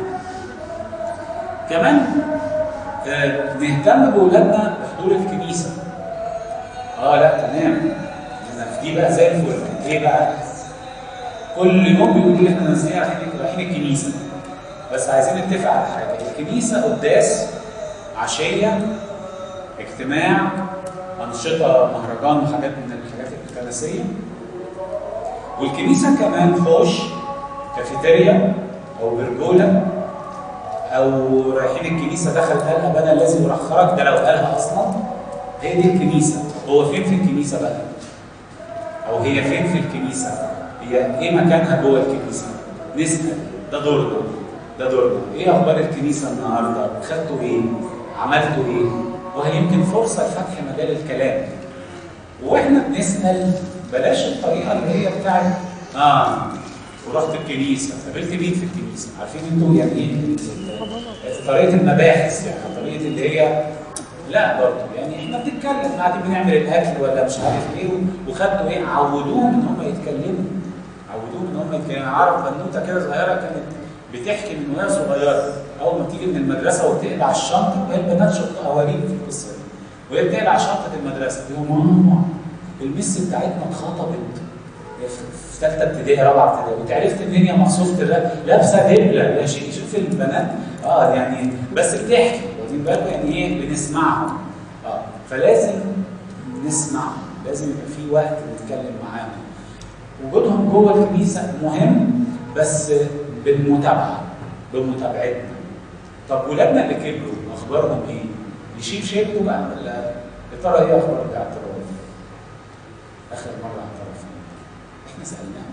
كمان آه نهتم باولادنا بحضور الكنيسه. اه لا تمام، انا في دي بقى زي الفل. ايه بقى؟ كل يوم بيقولوا لي احنا نازلين رايحين الكنيسه، بس عايزين نتفق على حاجه. الكنيسه قداس، عشيه، اجتماع، انشطه، مهرجان وحاجات من الحاجات الكنسيه. والكنيسه كمان حوش، كافيتيريا او برجوله، او رايحين الكنيسه دخل قال ابانا الذي وراح خرج، ده لو قالها اصلا. هي دي الكنيسه. هو فين في الكنيسه بقى؟ او هي فين في الكنيسه؟ هي ايه مكانها جوه الكنيسه؟ نسال. ده دورنا، ده دورنا. ايه اخبار الكنيسه النهارده؟ خدتوا ايه؟ عملتوا ايه؟ وهي يمكن فرصه لفتح مجال الكلام. واحنا بنسال بلاش الطريقه اللي هي بتاعت اه ورحت الكنيسه، قابلت مين في الكنيسه؟ عارفين انتوا يعني ايه؟ طريقه المباحث، يعني طريقه اللي هي لا برضه يعني احنا بنتكلم قاعدين بنعمل الاكل ولا مش عارف ايه، وخدوا ايه؟ عودوهم ان هم يتكلموا. عودوهم ان هم يتكلموا. انا عارف بنوته كده صغيره كانت بتحكي من وهي صغيره، اول ما تيجي من المدرسه وتقلع الشنطه، وهي البنات شطه قوارير في القصه دي، وهي بتقلع شنطه المدرسه، تقول ماما المس بتاعتنا اتخطبت في ثالثه ابتدائي رابعه ابتدائي، وانت عرفت منين يا مقصوفه الراب؟ لابسه دبله يا شيخ. شوف البنات اه يعني بس بتحكي، واخدين بالكم يعني ايه؟ بنسمعهم. اه فلازم نسمعهم، لازم يبقى في وقت نتكلم معاهم. وجودهم جوه الكنيسه مهم، بس بالمتابعه، بمتابعتنا. طب ولادنا اللي كبروا اخبارهم ايه؟ يشيب شيبته بقى ولا يا ترى ايه اخبار الاعتراف؟ اخر مره اعترف احنا سالناهم.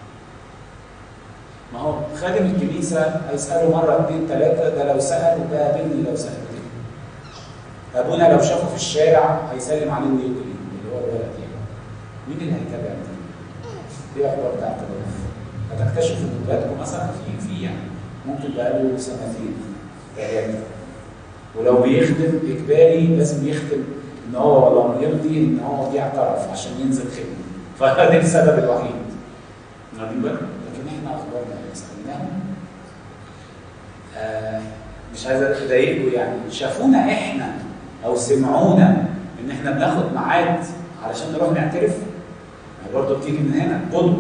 ما هو خادم الكنيسه هيساله مره اثنين ثلاثه، ده لو سال وده قابلني لو سال. ابونا لو شافه في الشارع هيسلم عليه ويجري، اللي هو الولد يعني. مين اللي هيتابع ده؟ ايه اخبار الاعتراف؟ هتكتشف ان ولادكم مثلا في في يعني ممكن بقاله سنتين ثلاثه، ولو بيخدم اجباري لازم يخدم ان هو ولا يرضي ان هو بيعترف عشان ينزل خدمه. فده السبب الوحيد. واخدين بالكم؟ لكن احنا اخبارنا ايه؟ سالناهم. آه مش عايز اضايقكم يعني، شافونا احنا او سمعونا ان احنا بناخد ميعاد علشان نروح نعترف؟ يعني برضه بتيجي من هنا قدوه.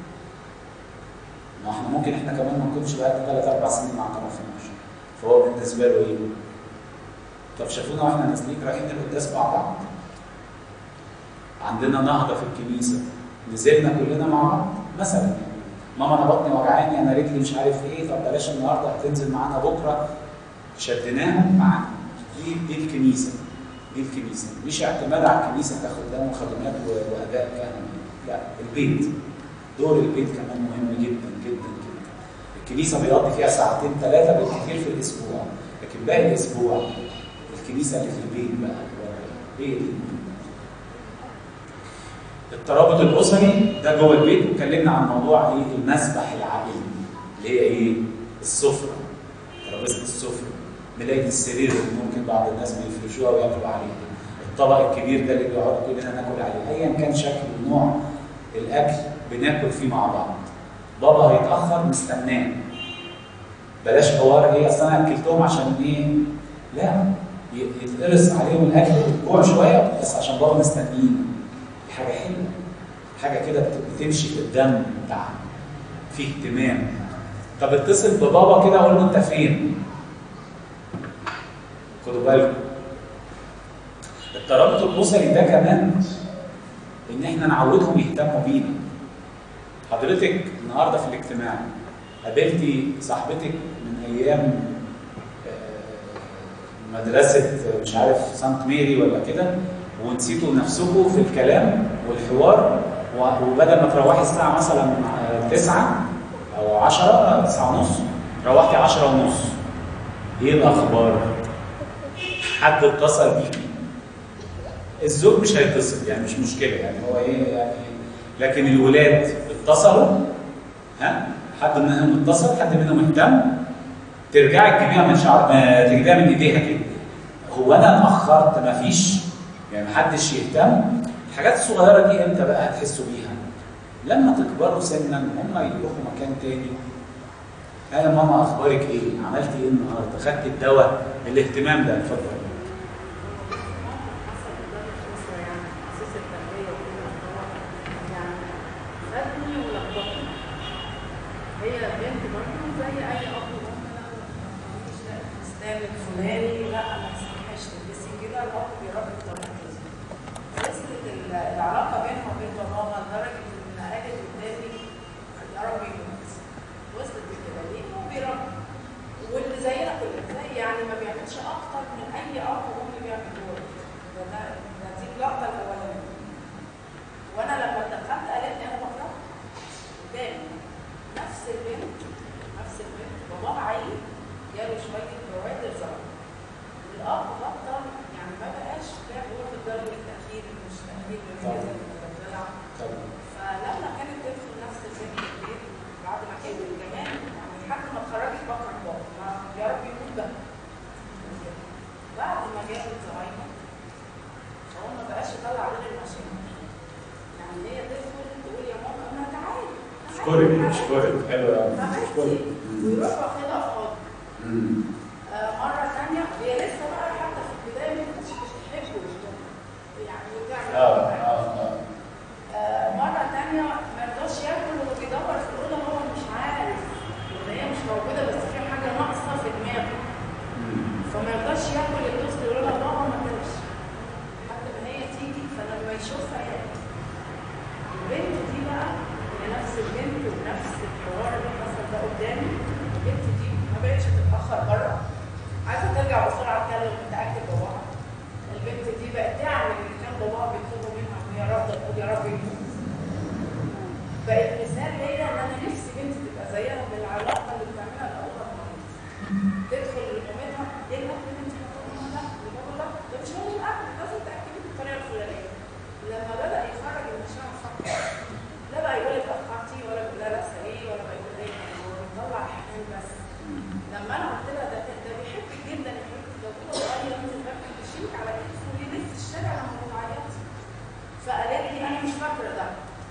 ما احنا ممكن احنا كمان ما نكونش بقى ثلاث اربع سنين ما اعترفناش، فهو بالنسبه له ايه؟ طب شافونا واحنا نازلين رايحين القداس مع بعض، عندنا نهضه في الكنيسه نزلنا كلنا مع بعض مثلا، ماما انا بطني وجعاني، انا رجلي مش عارف ايه، طب بلاش النهارده هتنزل معانا بكره، شديناهم معانا. دي دي الكنيسه، دي الكنيسه، مش اعتماد على الكنيسه كخدام وخدمات واداء كهنه. لا، البيت، دور البيت كمان مهم جدا جدا جدا. الكنيسه بيقضي فيها ساعتين ثلاثه بالكثير في الاسبوع، لكن باقي الاسبوع الكنيسه اللي في البيت بقى هي دي. الترابط الاسري ده جوه البيت، واتكلمنا عن موضوع ايه؟ المسبح العائلي اللي هي ايه؟ السفره، ترابيزه السفره، ملايه السرير اللي ممكن بعض الناس بيفرشوها وياكلوا عليها، الطبق الكبير ده اللي بيقعد كلنا ناكل عليه، ايا كان شكل ونوع الاكل بناكل فيه مع بعض. بابا هيتاخر مستناه، بلاش حوار ايه اصل انا اكلتهم عشان ايه؟ لا، يتقرص عليهم الاكل بالجوع شويه بس عشان بابا مستنيين. دي حاجه حلوه، حاجه كده بتمشي في الدم بتاعنا، في اهتمام. طب اتصل ببابا كده اقول له انت فين؟ خدوا بالكم. الترابط الاسري ده كمان ان احنا نعودهم يهتموا بينا. حضرتك النهارده في الاجتماع قابلتي صاحبتك من ايام مدرسه مش عارف سانت ميري ولا كده، ونسيتوا نفسكم في الكلام والحوار، وبدل ما تروحي الساعه مثلا تسعة او عشرة، تسعة ونص، روحتي عشرة ونص. ايه الاخبار؟ حد اتصل بيكي؟ الزوج مش هيتصل يعني مش مشكله، يعني هو ايه يعني، لكن الولاد اتصلوا، ها؟ حد منهم اتصل، حد منهم اهتم، ترجعي تجيبيها من شعر، تجيبيها من ايديها كده. هو انا اتاخرت؟ مفيش، يعني محدش يهتم. الحاجات الصغيره دي امتى بقى هتحسوا بيها؟ لما تكبروا سنا، هم يروحوا مكان تاني. ها يا ماما اخبارك ايه؟ عملتي ايه النهارده؟ خدتي الدواء؟ الاهتمام ده. اتفضل. الفلاني لا ما تسمحيش تلبسي كده، الاب بيربي بطريقه كده. وصلت العلاقه بينها وبين باباها لدرجه ان قالت قدامي يا رب يموت. وصلت لكده ليه؟ هو بيربي. واللي زينا كلنا زي يعني ما بيعملش اكتر من اي اب وام بيعمل دور. ده ده ده دي اللقطه الاولانيه. وانا لما اتدخلت قالت لي انا بكرهك قدامي. نفس البنت نفس البنت باباها عيل جاله شويه بوادر زرع. الاب بطل يعني ما بقاش لاعب هو في الدرجه التاخير مش تاخير بالجزء المتدلع. فلما كانت تدخل نفس البنت البيت بعد ما كبر كمان يعني لحد ما اتخرجت بكره بابا يا رب يموت بقى. بعد ما جابت زراير هو ما بقاش يطلع غير المشاكل. يعني هي تدخل تقول يا ماما انا تعالي. اشكرك اشكرك حلو قوي. اشكرك. ويروح واخدها في حضنه. آه مرة ثانية هي لسه بقى حتى في البداية ما كانتش بتحبه يعني وتعمل اه اه اه مرة ثانية ما يرضاش ياكل وهو بيدور في الأوضة هو مش عارف إن هي مش موجودة بس في حاجة ناقصة في دماغه. فما يرضاش ياكل التوست يقول لها بابا ما كلش. لحد ما هي تيجي فلما يشوفها ياكل. البنت دي بقى هي نفس البنت ونفس الحوار اللي حصل ده قدامي. البنت دي ما بقتش تتأخر بره. عايزه ترجع بسرعه تكلم تاكد باباها. البنت دي بقت تعمل اللي كان باباها بيطلبه منها وهي رافضه تقول يا رب يموت. بقت مثال ليا ان انا نفسي بنتي تبقى زيها بالعلاقه اللي بتعملها الاولاد مامتها. تدخل لمامتها ايه الاكل اللي انت بتاكليه ده؟ لبابا لا ده مش هو الاكل لازم تاكليه بالطريقه الفلانيه. لما بدا يخرج المشاعر فقط لا بقى يقول لك اتاخرتي ولا بيقول لها لا سري ولا بيقول ايه هو بيطلع الحنان بس. لما انا قلت لها ده ده بيحبك جدا يا حبيبتي ده كله صغير انت فاكره بيشيلك على كتفه ويلف في الشارع لما بتعيطي. فقالت لي انا مش فاكره ده.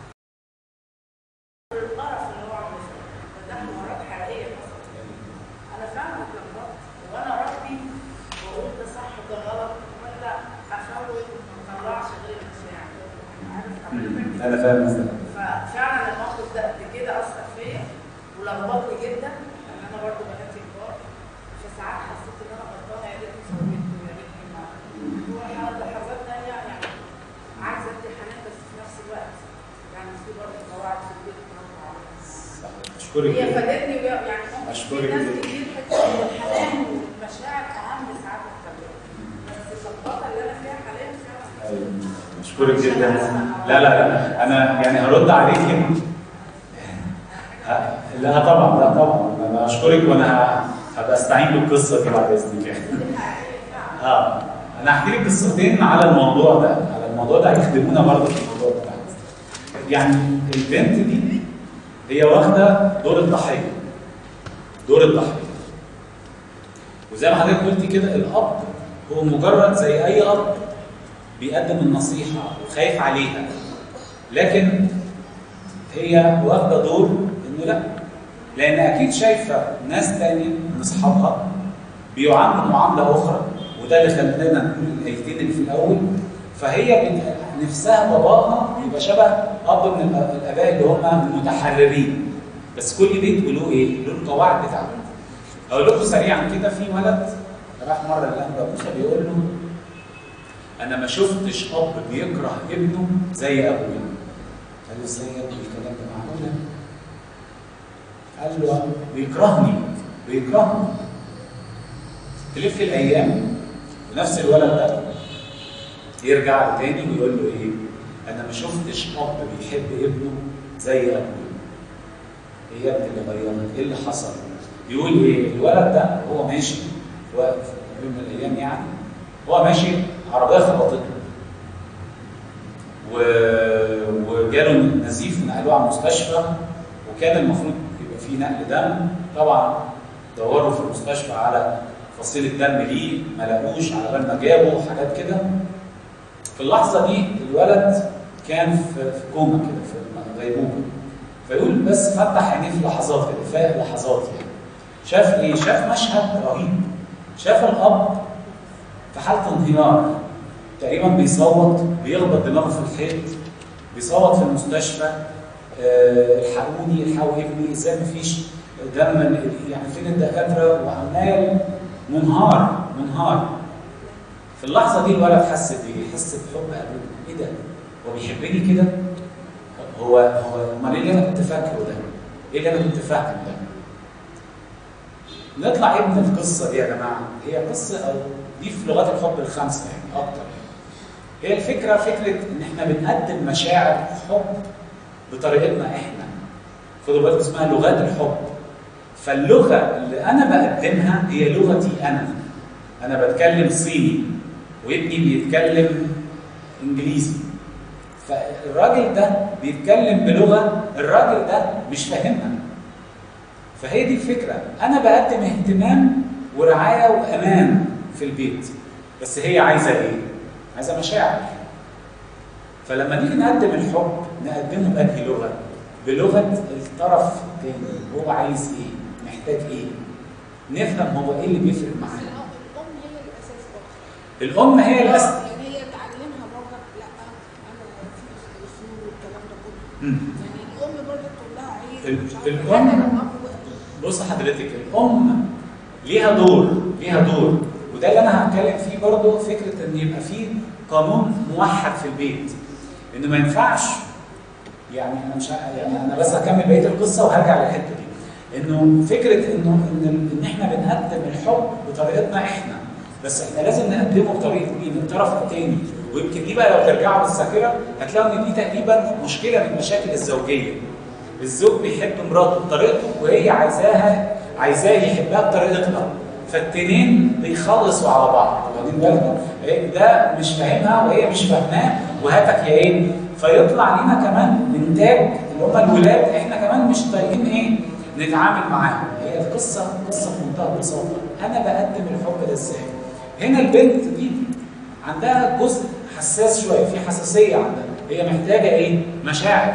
القرف اللي هو عامله ده ده حوارات حقيقيه حصلت. انا فعلا اتلخبطت وانا ربي واقول ده صح وده غلط ولا افوت ما اطلعش غير المشاعر. عارف حضرتك؟ انا فاهم مثلا. ففعلا الموقف ده قد كده اثر فيا ولخبطني جدا. انا برضه بناتي كبار فساعات حسيت ان انا غلطانه يا ريتني فوتته يا ريتني ما هو لحظات ثانيه يعني عايزه ادي حنان بس في نفس الوقت يعني في برضه قواعد في البيت برافو عليها. اشكرك. هي فادتني يعني ممكن اشكرك في ناس كتير حته الحنان والمشاعر اهم ساعات من التربيه بس اللخبطه اللي انا فيها حاليا فعلا. اشكرك جدا. لا لا لا انا يعني هرد عليك. لا طبعا لا طبعا انا بشكرك، وانا هبقى استعين بالقصه دي بعد اذنك يعني. اه انا هحكي لك قصتين على الموضوع ده، على الموضوع ده هيخدمونا برضه في الموضوع بتاعنا. يعني البنت دي هي واخده دور الضحيه. دور الضحيه. وزي ما حضرتك قلتي كده، الاب هو مجرد زي اي اب بيقدم النصيحه وخايف عليها، لكن هي واخده دور انه لا، لان اكيد شايفه ناس تاني من اصحابها بيعاملوا معامله اخرى، وده اللي خلانا نقول الايتين اللي في الاول. فهي نفسها باباها يبقى شبه اب من الاباء اللي هم المتحررين، بس كل بيت وله ايه؟ له القواعد بتاعته. اقول لكم سريعا كده، في ولد راح مره للانبا موسى بيقول له انا ما شفتش اب بيكره ابنه زي ابويا. قال له ازاي يا ابني الكلام ده معقوله؟ قال له بيكرهني بيكرهني. تلف الايام ونفس الولد ده يرجع تاني ويقول له ايه؟ انا ما شفتش اب بيحب ابنه زي ابويا. ايه يا ابني اللي غيرك؟ ايه اللي حصل؟ يقول ايه؟ الولد ده هو ماشي في يوم من الايام، يعني هو ماشي عربيه خبطته و... وجاله نزيف ونقلوه على المستشفى، وكان المفروض يبقى فيه نقل دم. طبعا دوروا في المستشفى على فصيل الدم ليه، ما لقوش، على بال ما جابوا حاجات كده. في اللحظه دي الولد كان في كوما كده، في غيبوبه. فيقول بس فتح عينيه في لحظات كده، فاق لحظات يعني. شاف ايه؟ شاف مشهد رهيب. شاف الاب في حاله انهيار، تقريبا بيصوت، بيخبط دماغه في الحيط، بيصوت في المستشفى، أه الحقوني الحقوا ابني، ازاي مفيش دم، يعني فين الدكاتره؟ وعمال منهار منهار. في اللحظه دي الولد حس بايه؟ حس بحب ابوه. ايه ده؟ هو بيحبني كده؟ هو هو امال ايه اللي انا كنت فاكره ده؟ ايه اللي انا كنت فاهمه ده؟ نطلع ايه من القصه دي يا جماعه؟ هي قصه او دي في لغات الحب الخمسه يعني اكتر. هي الفكره فكره ان احنا بنقدم مشاعر حب بطريقتنا احنا. خدوا بالكم اسمها لغات الحب. فاللغه اللي انا بقدمها هي لغتي انا. انا بتكلم صيني وابني بيتكلم انجليزي. فالراجل ده بيتكلم بلغه الراجل ده مش فاهمها. فهي دي الفكره، انا بقدم اهتمام ورعايه وامان في البيت، بس هي عايزه ايه؟ عايزه مشاعر. فلما نيجي نقدم الحب نقدمه بأنهي لغه؟ بلغه الطرف الثاني، هو عايز ايه؟ محتاج ايه؟ نفهم هو ايه اللي بيفرق معاه. الام هي الاساس برضه. الام هي الاساس. يعني هي تعلمها برضه لا انا في اصول والكلام ده كله. يعني الام برضه تقول لها عيب مش عارفه. الام بص حضرتك، الام ليها دور ليها دور وده اللي انا هتكلم فيه برضه، فكره ان يبقى فيه قانون موحد في البيت، انه ما ينفعش. يعني انا مش يعني انا بس هكمل بقيه القصه وهرجع للحته دي. انه فكره انه ان ان احنا بنقدم الحب بطريقتنا احنا، بس احنا لازم نقدمه بطريقه مين؟ الطرف الثاني. ويمكن دي بقى لو ترجعوا بالذاكره هتلاقوا ان دي تقريبا مشكله من مشاكل الزوجيه. الزوج بيحب مراته بطريقته وهي عايزاها عايزاه يحبها بطريقتها، فالتنين بيخلصوا على بعض. واخدين بالكم؟ ده مش فاهمها وهي مش فاهماه، وهاتك يا ايه؟ فيطلع لنا كمان انتاج اللي هم الولاد احنا كمان مش طايقين ايه؟ نتعامل معاهم. هي القصه قصه في منتهى البساطه، انا بقدم الحب ده ازاي؟ هنا البنت دي عندها جزء حساس شويه، في حساسيه عندها، هي محتاجه ايه؟ مشاعر.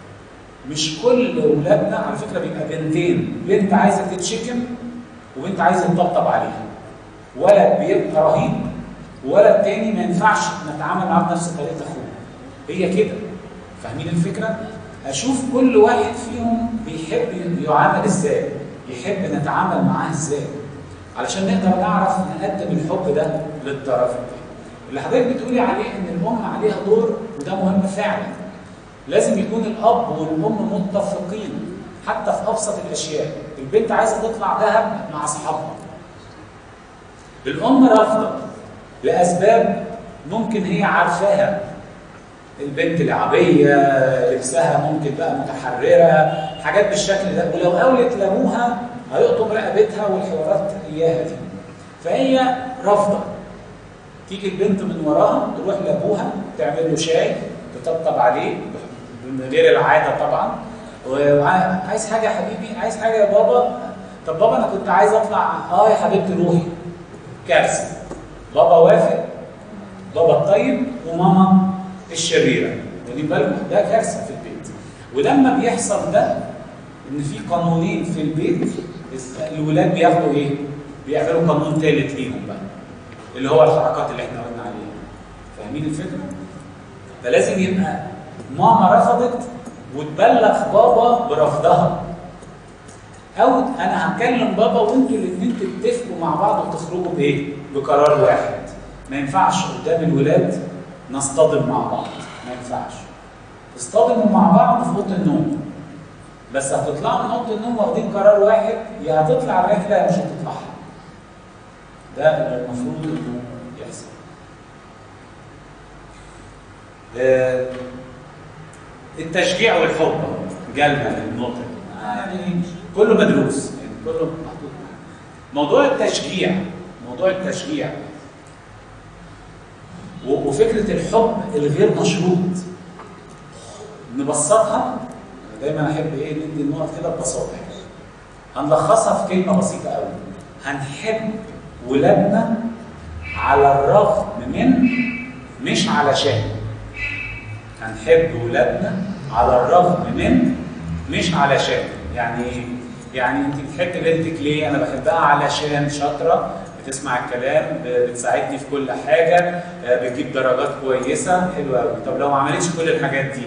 مش كل اولادنا على فكره بيبقى بنتين، بنت عايزه تتشكم وبنت عايزه تطبطب عليها. ولد بيبقى رهيب وولد تاني ما ينفعش نتعامل معاه بنفس طريقه اخوه. هي كده. فاهمين الفكره؟ اشوف كل واحد فيهم بيحب يعامل ازاي، يحب نتعامل معاه ازاي، علشان نقدر نعرف نقدم الحب ده للطرف الثاني. اللي حضرتك بتقولي عليه ان الام عليها دور، وده مهم فعلا. لازم يكون الاب والام متفقين حتى في ابسط الاشياء. البنت عايزه تطلع دهب مع اصحابها، الام رافضه لاسباب ممكن هي عارفاها. البنت لعبيه، لبسها ممكن بقى متحرره، حاجات بالشكل ده، ولو قولت لابوها هيقطم رقبتها والحوارات اياها دي. فهي رافضه. تيجي البنت من وراها تروح لابوها تعمل له شاي، تطبطب عليه من غير العاده طبعا، وعايز حاجه يا حبيبي، عايز حاجه يا بابا، طب بابا انا كنت عايز اطلع، اه يا حبيبتي روحي. كارثه. بابا وافق، بابا الطيب وماما الشريره، واخدين بالكم؟ ده كارثه في البيت. ولما بيحصل ده ان في قانونين في البيت، الولاد بياخدوا ايه؟ بيعملوا قانون ثالث ليهم بقى، اللي هو الحركات اللي احنا قلنا عليها. فاهمين الفكره؟ فلازم يبقى ماما رفضت وتبلغ بابا برفضها، او انا هكلم بابا وانتوا الاثنين تتفقوا مع بعض وتخرجوا بايه؟ بقرار واحد. ما ينفعش قدام الولاد نصطدم مع بعض، ما ينفعش. تصطدموا مع بعض في اوضه النوم، بس هتطلعوا من اوضه النوم واخدين قرار واحد، يا هتطلع الرحله يا مش هتطلعها. ده اللي المفروض انه يحصل. آه التشجيع والحب جالنا للنقطه دي، يعني كله مدروس، يعني كله محطوط. موضوع التشجيع، موضوع التشجيع وفكره الحب الغير مشروط نبسطها. دايما احب ايه ندي النقط كده ببساطه، هنلخصها في كلمه بسيطه قوي. هنحب ولادنا على الرغم من، مش علشان. هنحب ولادنا على الرغم من، مش علشان. يعني ايه؟ يعني انت بتحب بنتك ليه؟ انا بحبها علشان شاطره، بتسمع الكلام، بتساعدني في كل حاجه، بتجيب درجات كويسه، حلوه قوي. طب لو ما عملتش كل الحاجات دي،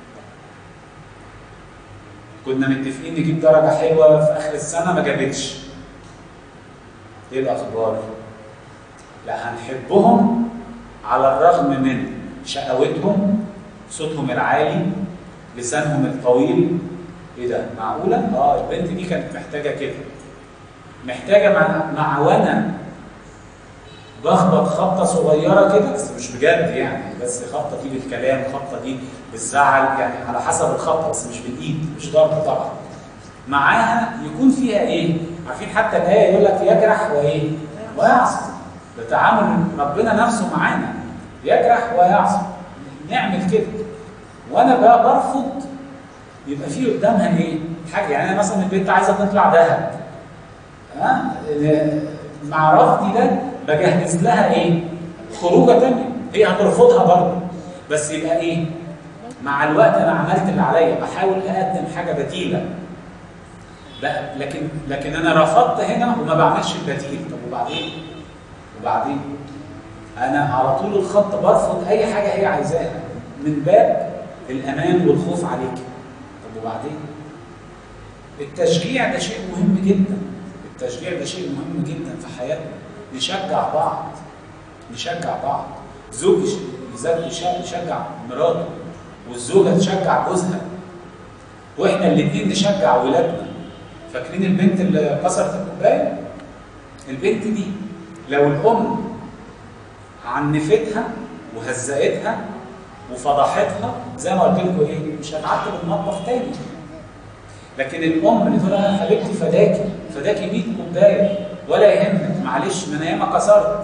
كنا متفقين نجيب درجه حلوه في اخر السنه ما جابتش، ايه الاخبار؟ لا، هنحبهم على الرغم من شقاوتهم، صوتهم العالي، لسانهم الطويل. ايه ده؟ معقوله؟ اه البنت دي كانت محتاجه كده، محتاجه مع مع وانا بخبط خبطه صغيره كده، بس مش بجد يعني، بس خبطه دي بالكلام، خبطه دي بالزعل، يعني على حسب الخبطه، بس مش بالايد، مش ضرب طبعا. معاها يكون فيها ايه؟ عارفين حتى الايه يقول لك يجرح وايه؟ ويعصم. ده تعامل ربنا نفسه معانا، يجرح ويعصم. نعمل كده. وانا بقى برفض، يبقى في قدامها ايه؟ حاجه، يعني انا مثلا البنت عايزه تطلع دهب، ها؟ مع رفضي ده بجهز لها ايه؟ خروجه ثانيه، هي هترفضها برضه، بس يبقى ايه؟ مع الوقت انا عملت اللي عليا، بحاول اقدم حاجه بديله. لا، لكن لكن انا رفضت هنا وما بعملش البديل، طب وبعدين؟ وبعدين؟ انا على طول الخط برفض اي حاجه هي عايزاها من باب الامان والخوف عليك. طب وبعدين؟ التشجيع ده شيء مهم جدا. التشجيع ده شيء مهم جدا في حياتنا. نشجع بعض، نشجع بعض. زوج يشجع مراته، والزوجه تشجع جوزها، واحنا الاثنين نشجع ولادنا. فاكرين البنت اللي كسرت الكوبايه؟ البنت دي لو الام عنفتها وهزقتها وفضحتها، زي ما قلت لكم ايه؟ مش هتعتب المطبخ تاني. لكن الام اللي تقول لها حبيبتي فداكي، فداكي مية كوبايه، ولا يهمك، معلش ما انا ياما كسرت.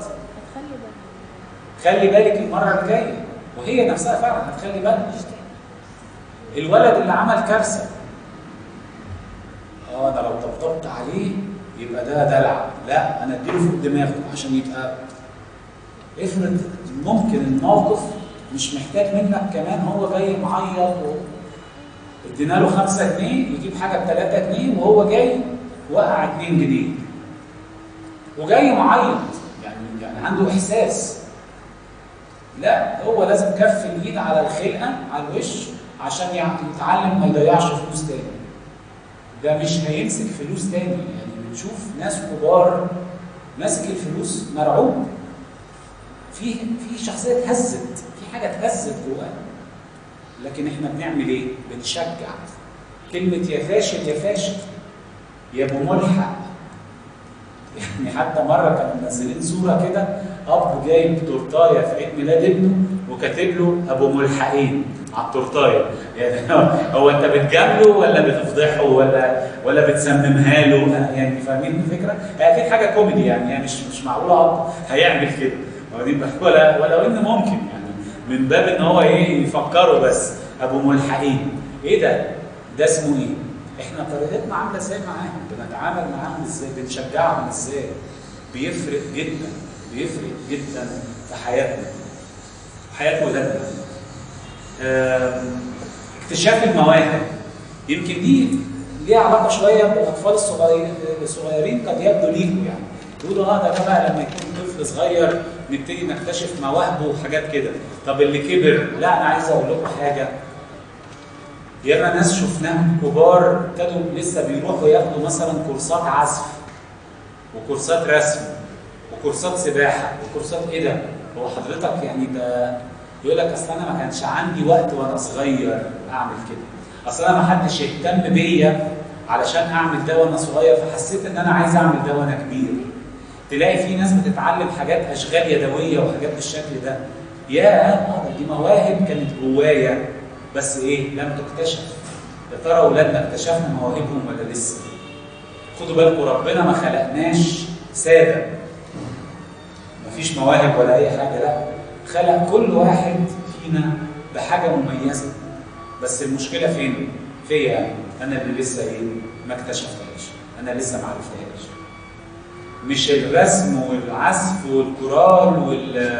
خلي بالك المره الجايه، وهي نفسها فعلا هتخلي بالك. الولد اللي عمل كارثه، اه انا لو طبطبت عليه يبقى ده دلع، لا انا اديله فوق دماغه عشان يبقى. افرض ممكن الموقف مش محتاج منك كمان، هو جاي معيط و ادينا له خمسة جنيه يجيب حاجه ب تلاتة جنيه، وهو جاي وقع اتنين جنيه وجاي معيط، يعني يعني عنده احساس. لا، هو لازم كف الايد على الخلقه، على الوش، عشان يتعلم ما يضيعش فلوس تاني. ده مش هيمسك فلوس تاني. يعني بنشوف ناس كبار ماسك الفلوس مرعوب، في في شخصيه اتهزت، في حاجه اتهزت جواه. لكن احنا بنعمل ايه؟ بنشجع. كلمه يا فاشل يا فاشل، يا ابو ملحق. يعني حتى مره كانوا منزلين صوره كده، اب جايب تورتايه في عيد ميلاد ابنه وكاتب له ابو ملحقين على التورتايه. يعني هو انت بتجامله ولا بتفضحه ولا ولا بتسممها له؟ يعني فاهمين الفكره؟ هي اكيد حاجه كوميدي يعني, يعني مش مش معقوله اب هيعمل كده ولا ولو ان ممكن يعني من باب ان هو ايه يفكروا بس. ابو ملحقين ايه ده؟ ده اسمه ايه؟ احنا طريقتنا عامله ازاي معاهم؟ بنتعامل معاهم ازاي؟ بنشجعهم ازاي؟ بيفرق جدا بيفرق جدا في حياتنا حياه ولادنا. اكتشاف المواهب يمكن دي ليها علاقه شويه بالاطفال الصغيرين الصغيرين قد يبدو ليكوا يعني تقولوا اه ده بقى لما يكون طفل صغير نبتدي نكتشف مواهبه وحاجات كده. طب اللي كبر لا، انا عايز اقول لكم حاجه. ياما ناس شفناهم كبار ابتدوا لسه بيروحوا ياخدوا مثلا كورسات عزف وكورسات رسم وكورسات سباحه وكورسات ايه ده؟ هو حضرتك يعني ده يقول لك اصل انا ما كانش عندي وقت وانا صغير اعمل كده، اصل انا ما حدش يهتم بيا علشان اعمل ده وانا صغير فحسيت ان انا عايز اعمل ده وانا كبير. تلاقي في ناس بتتعلم حاجات اشغال يدويه وحاجات بالشكل ده. يا اه دي مواهب كانت جوايا بس ايه؟ لم تكتشف. يا ترى اولادنا اكتشفنا مواهبهم ولا لسه؟ خدوا بالكم ربنا ما خلقناش ساده. مفيش مواهب ولا اي حاجه، لا. خلق كل واحد فينا بحاجه مميزه. بس المشكله فين؟ فيا انا اللي لسه ايه؟ ما اكتشفتهاش، انا لسه ما عرفتهاش. مش الرسم والعزف والكورال وال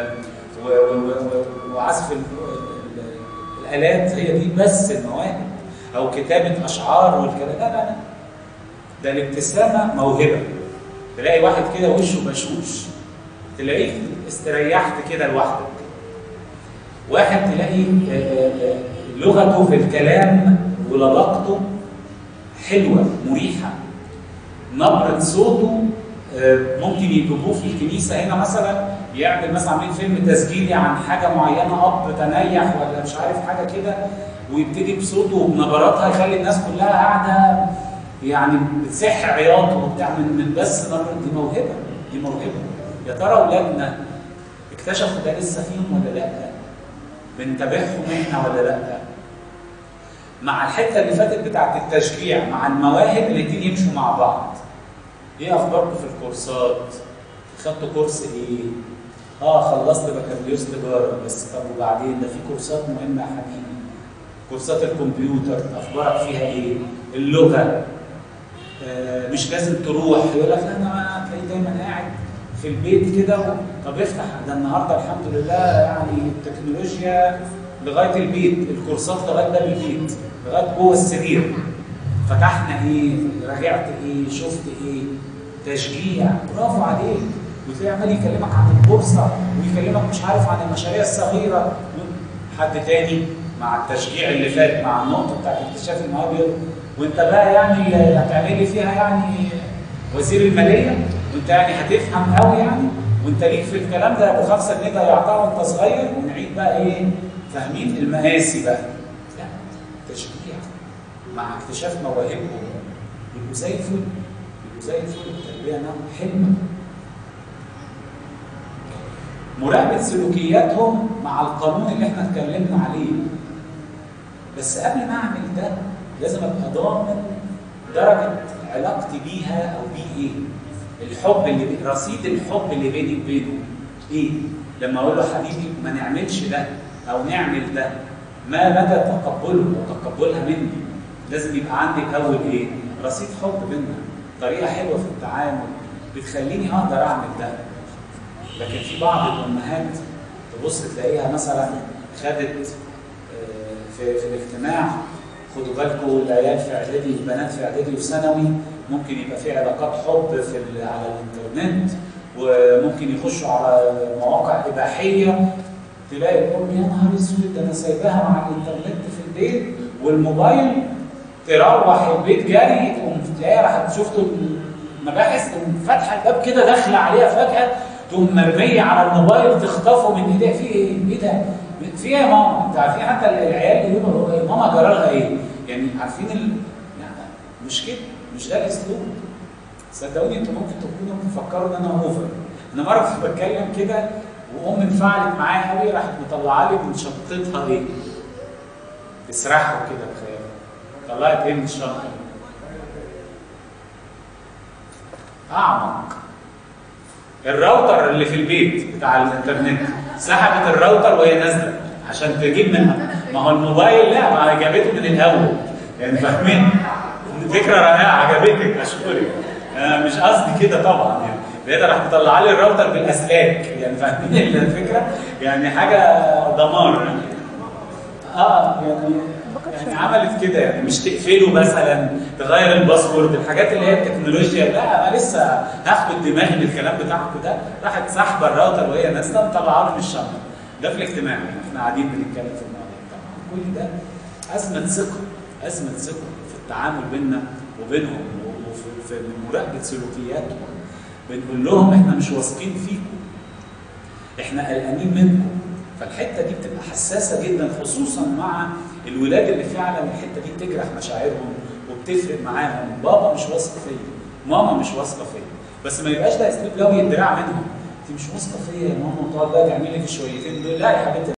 وعزف الآلات هي دي بس المواهب، أو كتابة أشعار والكلام. لا لا لا، ده الابتسامة موهبة. تلاقي واحد كده وشه بشوش، تلاقيك استريحت كده لوحدك. واحد تلاقي لغته في الكلام ولبقته حلوة مريحة، نبرة صوته ممكن يجيبوه في الكنيسة هنا مثلا يعمل مثلا عاملين فيلم تسجيلي عن حاجة معينة، أب تنيح ولا مش عارف حاجة كده، ويبتدي بصوته وبنبراتها يخلي الناس كلها قاعدة يعني بتسح عياط وبتاع من من بس نبرة. دي موهبة، دي موهبة. يا ترى أولادنا اكتشفوا ده لسه فيهم ولا لأ؟ بنتابعهم احنا ولا لأ؟ مع الحتة اللي فاتت بتاعت التشجيع مع المواهب اللي تيجي يمشوا مع بعض. ايه اخباركم في الكورسات؟ خدتوا كورس ايه؟ اه خلصت بكالوريوس تجاره، بس طب وبعدين؟ ده في كورسات مهمه يا حبيبي. كورسات الكمبيوتر اخبارك فيها ايه؟ اللغه آه مش لازم تروح يقول لك لا انا هتلاقي دايما قاعد في البيت كده. طب افتح ده النهارده الحمد لله يعني التكنولوجيا لغايه البيت، الكورسات لغايه باب البيت، لغايه جوه السرير. فتحنا ايه؟ راجعت ايه؟ شفت ايه؟ تشجيع، برافو عليك. وتلاقي عمال يكلمك عن البورصه ويكلمك مش عارف عن المشاريع الصغيره. حد تاني مع التشجيع اللي فات مع النقطه بتاعت اكتشاف المواهب، وانت بقى يعني هتعملي فيها يعني وزير الماليه وانت يعني هتفهم قوي يعني وانت ليك في الكلام ده ابو خمسه جنيه ضيعتها وانت صغير. ونعيد بقى ايه؟ فاهمين المقاسي بقى؟ لا، تشجيع مع اكتشاف مواهبهم يبقوا زي الفل، يبقوا زي الفل. التربيه نعم حلمه. مراقبه سلوكياتهم مع القانون اللي احنا اتكلمنا عليه. بس قبل ما اعمل ده لازم ابقى ضامن درجه علاقتي بيها او بيه ايه؟ الحب اللي بي... رصيد الحب اللي بيني وبينه ايه؟ لما اقول له حبيبي ما نعملش ده او نعمل ده، ما مدى تقبله وتقبلها مني؟ لازم يبقى عندي الاول ايه؟ رصيد حب بينا، طريقه حلوه في التعامل بتخليني اقدر اعمل ده. لكن في بعض الامهات تبص تلاقيها مثلا خدت في في الاجتماع، خدوا بالكم العيال في اعدادي، البنات في اعدادي وثانوي ممكن يبقى في علاقات حب في على الانترنت، وممكن يخشوا على مواقع اباحيه. تلاقي الام يا نهار اسود ده انا سايباها مع الانترنت في البيت والموبايل، تروح البيت جري تقوم تلاقيها راحت شفتوا المباحث تقوم فاتحه الباب كده داخله عليها فجاه تقوم مرميه على الموبايل تخطفه من ايديها. في ايه؟ ايه ده؟ في ايه يا ماما؟ انت عارفين حتى العيال يقولوا ايه؟ ماما جرى لها ايه؟ يعني عارفين ال... يعني مش كده، مش ده الاسلوب. صدقوني انتوا ممكن تكونوا بتفكروا ان انا اوفر. انا مره كنت بتكلم كده وام انفعلت معايا قوي، راحت مطلعه لي من شنطتها ايه؟ تسرحه كده بخيالها. طلعت ايه من الشنطه؟ اعمق. الراوتر اللي في البيت بتاع الانترنت، سحبت الراوتر وهي نازله عشان تجيب منها. ما هو الموبايل لا، ما جابته من الاول يعني، فاهمين؟ فكره رائعه عجبتك، اشكرك. انا مش قصدي كده طبعا يعني، لقيتها راح مطلعه لي الراوتر بالاسلاك يعني، فاهمين الفكره؟ يعني حاجه دمار يعني. اه يعني يعني عملت كده يعني، مش تقفله مثلا، تغير الباسورد، الحاجات اللي هي التكنولوجيا، لا انا لسه هاخد دماغي من الكلام بتاعكم ده. راحت ساحبه الراوتر وهي نازله مطلعه له من الشنطه. ده في الاجتماع يعني، احنا قاعدين بنتكلم في الموضوع. طبعا كل ده ازمه ثقه، ازمه ثقه في التعامل بيننا وبينهم، وفي في مراقبه سلوكياتهم. بنقول لهم احنا مش واثقين فيكم، احنا قلقانين منكم. فالحته دي بتبقى حساسه جدا، خصوصا مع الولاد اللي فعلا الحته دي بتجرح مشاعرهم وبتفرق معاهم. بابا مش واثق فيا، ماما مش واثقه فيا، بس ما يبقاش ده اسلوب لوي الدراع منهم. انت مش واثقه فيا يا ماما، وتقعد بقى تعمل لك الشويتين دول. لا يا حبيبتي،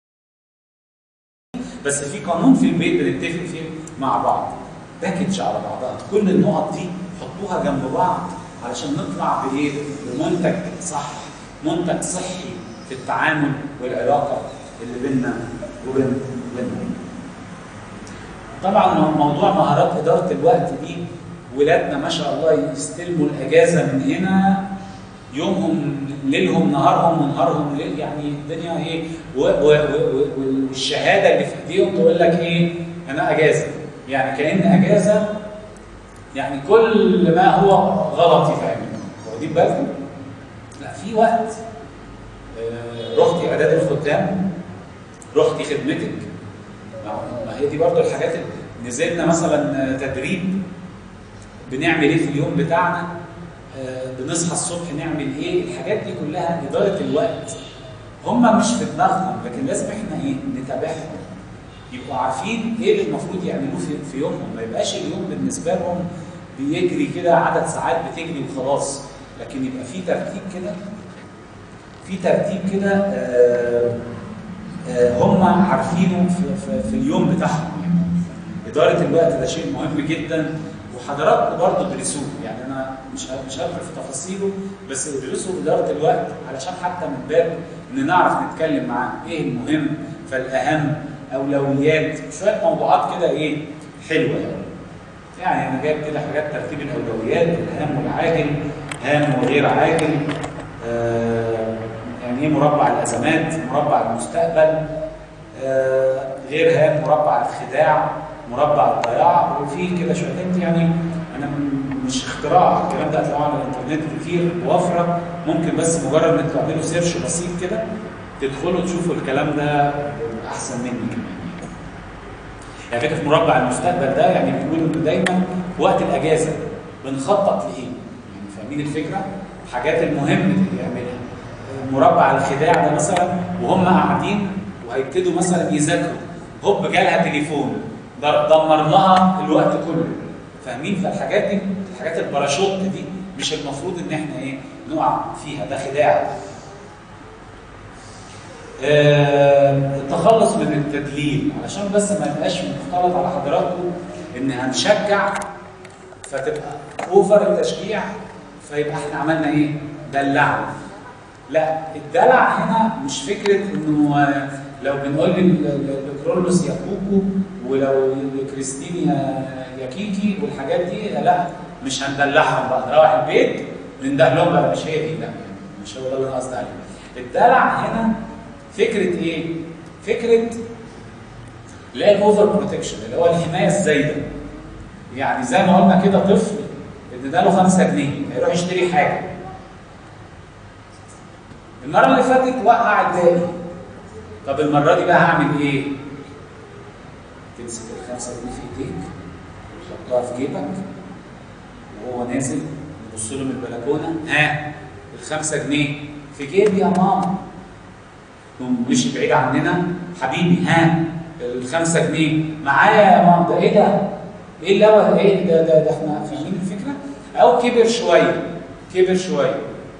بس في قانون في البيت بنتفق فيه مع بعض، باكج على بعضها. كل النقط دي حطوها جنب بعض علشان نطلع بايه؟ بمنتج صح، منتج صحي في التعامل والعلاقه اللي بيننا وبين بينهم. طبعا موضوع مهارات اداره الوقت دي، ولادنا ما شاء الله يستلموا الاجازه من هنا، يومهم ليلهم نهارهم ونهارهم ليل، يعني الدنيا ايه، والشهاده اللي في ايديهم تقول لك ايه؟ انا اجازه، يعني كأن اجازه يعني كل ما هو غلط يفهمني. واخدين بالكم؟ لا، في وقت. آه رحتي اعداد الختام، رحتي خدمتك، ما هي دي برضو الحاجات اللي نزلنا مثلا تدريب، بنعمل ايه في اليوم بتاعنا، آه بنصحى الصبح نعمل ايه، الحاجات دي كلها اداره الوقت. هم مش في دماغهم، لكن لازم احنا ايه؟ نتابعهم، يبقوا عارفين ايه اللي المفروض يعملوه في, في يومهم. ما يبقاش اليوم بالنسبه لهم بيجري كده عدد ساعات بتجري وخلاص، لكن يبقى في ترتيب كده، في ترتيب كده آه آه هم عارفينه في, في, في اليوم بتاعهم. يعني اداره الوقت ده شيء مهم جدا، وحضراتكم برضه ادرسوه. يعني انا مش مش هدخل في تفاصيله، بس ادرسوا اداره الوقت علشان حتى من باب ان نعرف نتكلم معاه ايه المهم، فالاهم، اولويات، شويه موضوعات كده ايه حلوه يعني. يعني انا جايب كده حاجات ترتيب الاولويات، الهام والعاجل، هام وغير عاجل، آه يعني ايه مربع الازمات، مربع المستقبل، آه غير هام مربع الخداع، مربع الضياع، وفي كده شويه يعني. انا مش اختراع، الكلام ده هتلاقوه على الانترنت كتير بوفره، ممكن بس مجرد انك تعملوا سيرش بسيط كده تدخلوا تشوفوا الكلام ده احسن مني كمان. يعني فكره مربع المستقبل ده، يعني بيقولوا انه دايما وقت الاجازه بنخطط لايه؟ يعني فاهمين الفكره؟ الحاجات المهمه اللي بيعملها. مربع الخداع ده مثلا وهم قاعدين وهيبتدوا مثلا يذاكروا، هوب جالها تليفون دمر لها الوقت كله. فاهمين؟ فالحاجات دي، الحاجات الباراشوت دي مش المفروض ان احنا ايه؟ نقع فيها، ده خداع. آه التخلص من التدليل، علشان بس ما يبقاش مختلط على حضراتكم ان هنشجع فتبقى اوفر التشجيع، فيبقى احنا عملنا ايه؟ دلعنا. لا، الدلع هنا مش فكره انه لو بنقول لكرولوس يا كوكو، ولو لكريستين يا يا كيكي والحاجات دي، لا مش هندلعهم بقى، نروح البيت ننده لهم بقى، مش هي دي، لا مش هو ده اللي انا قصدي عليه. الدلع هنا فكره ايه؟ فكره لا الاوفر بروتكشن، اللي هو الحمايه الزايده. يعني زي ما قلنا كده، طفل ادينا له خمسة جنيه هيروح يشتري حاجه، المره اللي فاتت وقع الباقي، طب المره دي بقى هعمل ايه؟ تمسك الخمسه جنيه في ايديك وتحطها في جيبك، وهو نازل يبص له من البلكونه، ها الخمسه جنيه في جيبي يا ماما. مش بعيد عننا، حبيبي ها الخمسه جنيه معايا يا ماما. ده ايه ده؟ ايه اللوه؟ ايه ده؟ ده, ده احنا فاهمين الفكره؟ او كبر شويه، كبر شويه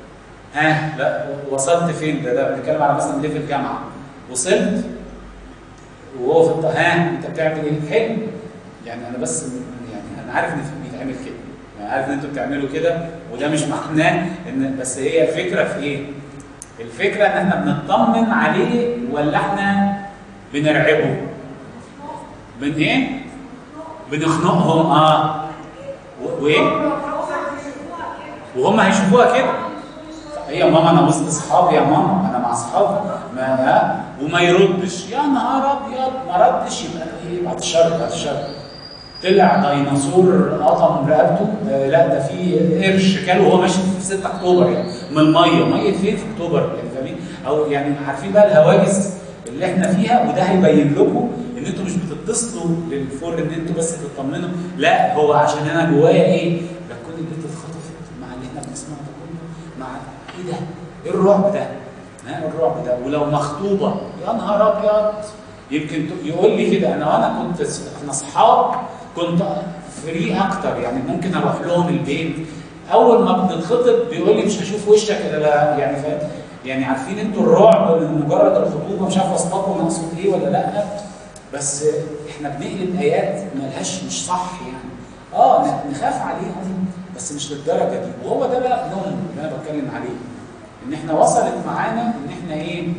ها لا وصلت فين؟ ده ده بنتكلم على مثلا ليفل جامعه. وصلت وهو في الط- ها انت بتعمل ايه؟ حلو. يعني انا بس يعني انا عارف ان في بيتعمل كده، يعني عارف ان انتوا بتعملوا كده، وده مش معناه ان بس هي الفكره في ايه؟ الفكره ان احنا بنطمن عليه ولا احنا بنرعبه؟ بن ايه؟ بنخنقهم اه و- وايه؟ وهم هيشوفوها كده. هي ماما انا وسط اصحابي يا ماما انا مع اصحابي ما ها وما يردش، يا نهار ابيض ما ردش يبقى ايه؟ بعد الشر بعد الشر طلع ديناصور قطم رقبته. آه لا ده في قرش كاله وهو ماشي في ستة اكتوبر يعني من الميه. ميه فين في اكتوبر يعني فاهمين؟ او يعني عارفين بقى الهواجس اللي احنا فيها. وده هيبين لكم ان انتوا مش بتتصلوا للفور ان انتوا بس تطمنوا، لا هو عشان انا جوايا ايه؟ ده كل البيت اتخطفت مع اللي احنا بنسمعه ده كله، مع ايه ده؟ ايه الرعب ده؟ ها الرعب ده. ولو مخطوبه يا نهار ابيض يمكن يقول لي كده. انا وانا كنت احنا اصحاب كنت فري اكتر، يعني ممكن اروح لهم البيت اول ما بنتخطب بيقول لي مش هشوف وشك الا يعني فاهم؟ يعني عارفين انتوا الرعب من مجرد الخطوبه. مش عارف اوصلكم مقصود ايه ولا لا، بس احنا بنقلب ايات ملهاش مش صح يعني. اه نخاف عليهم بس مش للدرجه دي. وهو ده بقى نوم اللي انا بتكلم عليه، ان احنا وصلت معانا ان احنا ايه؟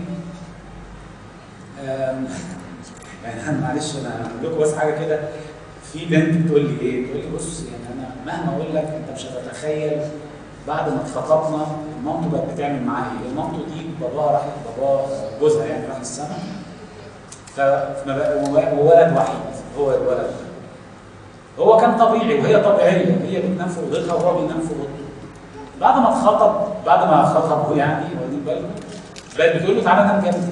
يعني انا معلش انا هقول لكم بس حاجه كده. في بنت بتقول لي ايه؟ بتقول لي بص يعني انا مهما اقول لك انت مش هتتخيل بعد ما اتخطبنا مامته بقت بتعمل معاها ايه؟ مامته دي باباها راح بابا جوزها يعني راح السما، وولد وحيد هو الولد. هو كان طبيعي وهي طبيعيه، هي بتنام في اوضتها وهو بينام في اوضته. بعد ما اتخطب بعد ما خطبوا يعني واخدين بالكم بقت بتقول له تعالى نام جنبي.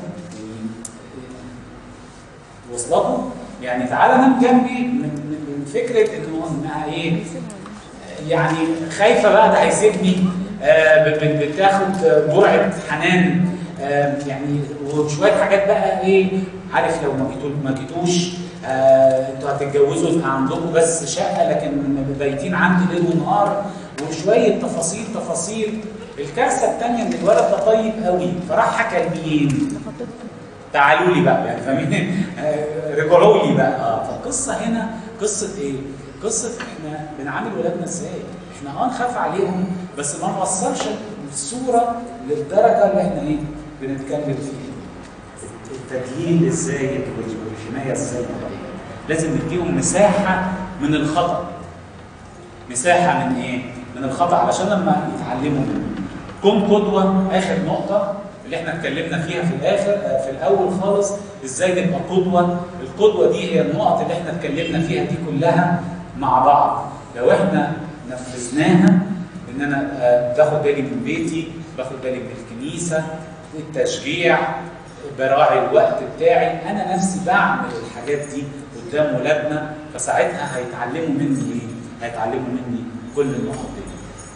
وصلته؟ يعني تعالى نام جنبي من, من فكره انه انها ايه؟ يعني خايفه بقى ده هيسيبني. آه بتاخد جرعه حنان. آه يعني وشويه حاجات بقى ايه؟ عارف لو ما جيتوا ما جيتوش آه انتوا هتتجوزوا يبقى عندكم بس شقه لكن بايتين عندي ليل ونهار، وشويه تفاصيل تفاصيل. الكارثه الثانيه ان الولد ده طيب قوي فراح حكى لمين؟ تعالوا لي بقى يعني فاهمين؟ رجعوا لي بقى. اه فالقصه هنا قصه ايه؟ قصه احنا بنعامل ولادنا ازاي؟ احنا اه نخاف عليهم بس ما نوصلش الصوره للدرجه اللي احنا ايه؟ بنتكلم فيها. التدليل ازاي والحمايه ازاي؟ لازم نديهم مساحه من الخطا. مساحه من ايه؟ من الخطا علشان لما يتعلموا منه. كن قدوه. اخر نقطه اللي احنا اتكلمنا فيها في الاخر في الاول خالص ازاي نبقى قدوه. القدوه دي هي النقط اللي احنا اتكلمنا فيها دي كلها مع بعض. لو احنا نفذناها ان انا باخد بالي من بيتي، باخد بالي من الكنيسه، التشجيع، براعي الوقت بتاعي، انا نفسي بعمل الحاجات دي قدام ولادنا، فساعتها هيتعلموا مني ايه؟ هيتعلموا مني كل النقط دي.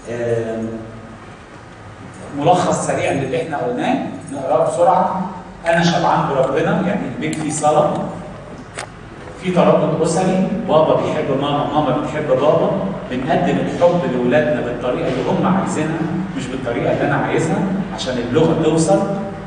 ملخص سريع للي احنا قلناه نقراه بسرعه. انا شبعان بربنا، يعني البيت فيه صلاه، في ترابط اسري، بابا بيحب ماما، ماما بتحب بابا، بنقدم الحب لاولادنا بالطريقه اللي هم عايزينها مش بالطريقه اللي انا عايزها عشان اللغه توصل.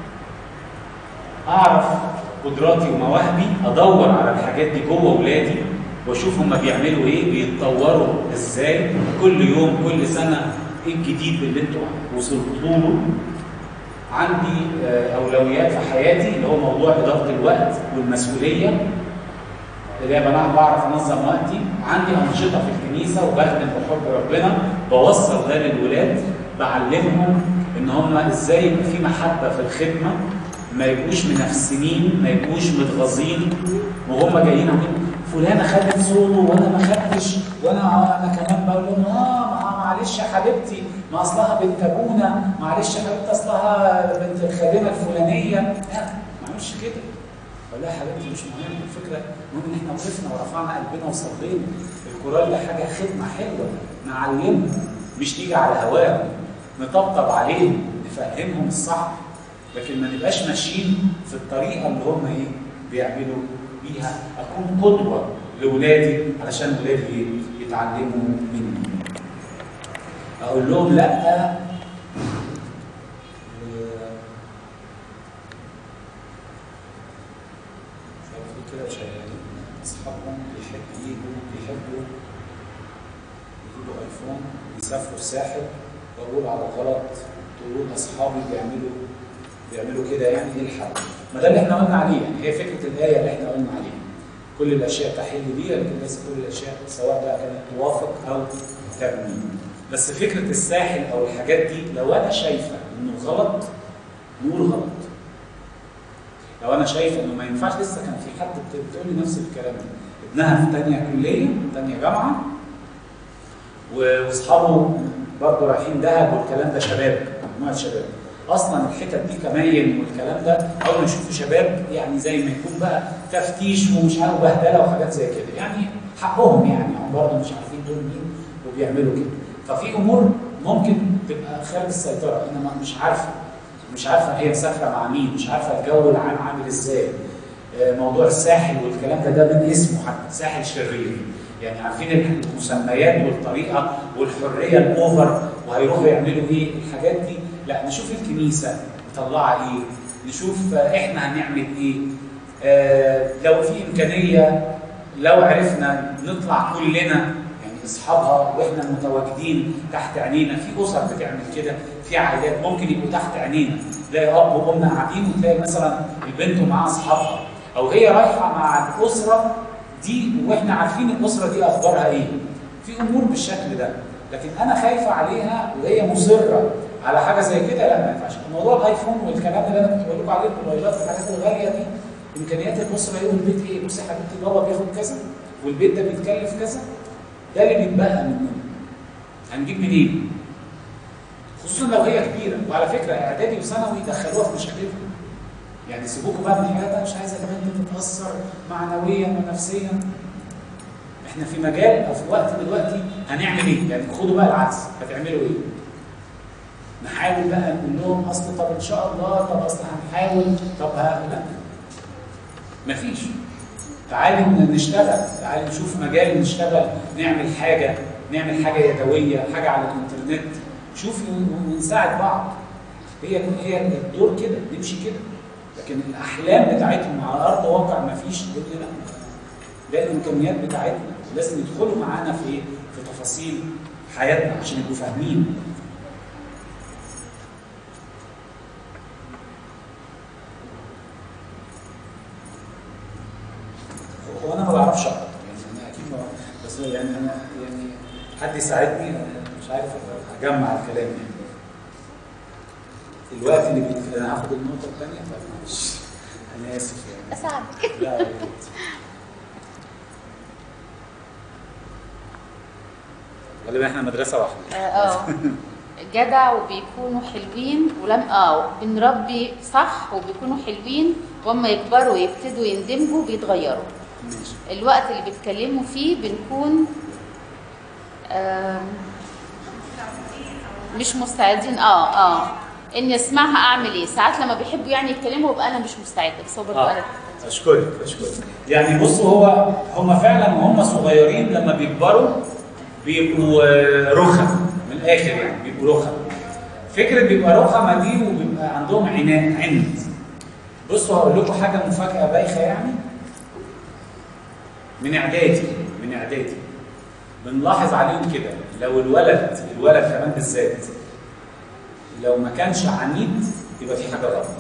اعرف قدراتي ومواهبي، ادور على الحاجات دي جوه اولادي واشوف هم بيعملوا ايه، بيتطوروا ازاي كل يوم كل سنه، ايه الجديد اللي انتوا وصلتوا له. عندي اولويات في حياتي اللي هو موضوع اداره الوقت والمسؤوليه، اللي هي انا بعرف انظم وقتي. عندي انشطه في الكنيسه وبخدم بحب ربنا، بوصل ده للولاد، بعلمهم ان هم ازاي يبقى في محبه في الخدمه، ما يبقوش منافسين، ما يبقوش متغاظين وهم جايين يقولوا فلانه خدت صوته وانا ما خدتش، وانا انا كمان بقول لهم اه معلش يا حبيبتي ما اصلها بنت ابونا، معلش يا حبيبتي اصلها بنت الخادمه الفلانيه. لا ما اعملش كده. ولا يا حبيبتي مش مهم الفكره، المهم ان احنا وقفنا ورفعنا قلبنا وصلينا. الكورال ده حاجه خدمه حلوه نعلمهم، مش نيجي على هواهم، نطبطب عليهم، نفهمهم الصح، لكن ما نبقاش ماشيين في الطريقه اللي هم ايه بيعملوا بيها. اكون قدوه لاولادي علشان ولادي يتعلموا مني. اقول لهم لا بيحبوا يجيبوا ايفون يسافروا الساحل، واقول على غلط تقول اصحابي بيعملوا بيعملوا كده، يعني ايه الحل؟ ما ده اللي احنا قلنا عليه، يعني هي فكره الايه اللي احنا قلنا عليها. كل الاشياء تحل بيها، لكن ليس كل الاشياء سواء بقى كانت توافق او تبني. بس فكره الساحل او الحاجات دي لو انا شايفه انه غلط نقول غلط. لو انا شايفه انه ما ينفعش، لسه كان في حد بتقول لي نفس الكلام ده، ابنها في ثانيه كليه، ثانيه جامعه، واصحابه برضه رايحين دهب والكلام ده، شباب، مجموعه شباب. اصلا الحتت دي كماين والكلام ده اول ما يشوفوا شباب يعني زي ما يكون بقى تفتيش ومش عارف بهدله وحاجات زي كده، يعني حقهم، يعني هم برضه مش عارفين دول مين وبيعملوا كده. ففي امور ممكن تبقى خارج السيطره، انا مش عارفه مش عارفه هي مسافره مع مين، مش عارفه الجو العام عامل ازاي. موضوع الساحل والكلام ده ده من اسمه حتى ساحل شرير، يعني عارفين المسميات والطريقه والحريه الاوفر، وهيروحوا يعملوا ايه الحاجات دي. لا، نشوف الكنيسه مطلعه ايه، نشوف احنا هنعمل ايه. آه لو في امكانيه، لو عرفنا نطلع كلنا يعني اصحابها واحنا متواجدين تحت عينينا، في اسر بتعمل كده، في عائلات ممكن يبقوا تحت عينينا، تلاقي اب وام قاعدين وتلاقي مثلا البنت ومعاها اصحابها، او هي رايحه مع الاسره دي واحنا عارفين الاسره دي اخبارها ايه. في امور بالشكل ده، لكن انا خايفه عليها وهي مصره على حاجه زي كده، لا ما ينفعش. موضوع الايفون والكلام اللي انا كنت بقول لكم عليه، الموبايلات والحاجات الغاليه دي، امكانيات الاسره ايه والبيت ايه، بصي يا حبيبتي بابا بياخد كذا والبيت ده بيتكلف كذا، ده اللي بيتبقى مننا. هنجيب منين؟ خصوصا لو هي كبيره، وعلى فكره اعدادي وثانوي دخلوها في مشاكلهم. يعني سيبوكوا بقى من الحاجات، انا مش عايزه كمان تتاثر معنويا ونفسيا. احنا في مجال او في وقت دلوقتي هنعمل ايه؟ يعني خدوا بقى العكس، هتعملوا ايه؟ نحاول بقى نقول لهم اصل طب ان شاء الله، طب اصل هنحاول، طب ها لا مفيش. تعالوا نشتغل، تعالوا نشوف مجال نشتغل، نعمل حاجه، نعمل حاجه يدويه، حاجه على الانترنت، شوف ونساعد بعض. هي هي الدور كده، نمشي كده. لكن الاحلام بتاعتهم على ارض واقع مفيش، لا ده الامكانيات بتاعتنا لازم يدخلوا معانا في ايه؟ في تفاصيل حياتنا عشان يبقوا فاهمين. هو انا ما بعرفش اقرا، يعني انا اكيد ما بس يعني انا يعني حد يساعدني، مش عارف اجمع الكلام يعني. الوقت اللي بيت... انا هاخد النقطه الثانيه، معلش انا اسف يعني. اساعدك. لا يا ريت. غالبا احنا مدرسه واحده. اه جدع وبيكونوا حلوين، ولم اه بنربي صح وبيكونوا حلوين، واما يكبروا ويبتدوا يندمجوا بيتغيروا. ماشي. الوقت اللي بيتكلموا فيه بنكون مش مستعدين اه اه اني اسمعها اعمل ايه. ساعات لما بيحبوا يعني يتكلموا يبقى انا مش مستعده، بس هو برضه انا اشكرك اشكرك. يعني بصوا، هو هم فعلا وهم صغيرين لما بيكبروا بيبقوا رخم من الاخر، يعني بيبقوا رخم. فكره بيبقى رخمه دي وبيبقى عندهم عناد عند. بصوا هقول لكم حاجه مفاجاه بايخه، يعني من اعدادي من اعدادي بنلاحظ عليهم كده، لو الولد الولد كمان بالذات لو ما كانش عنيد يبقى في حاجه غلط.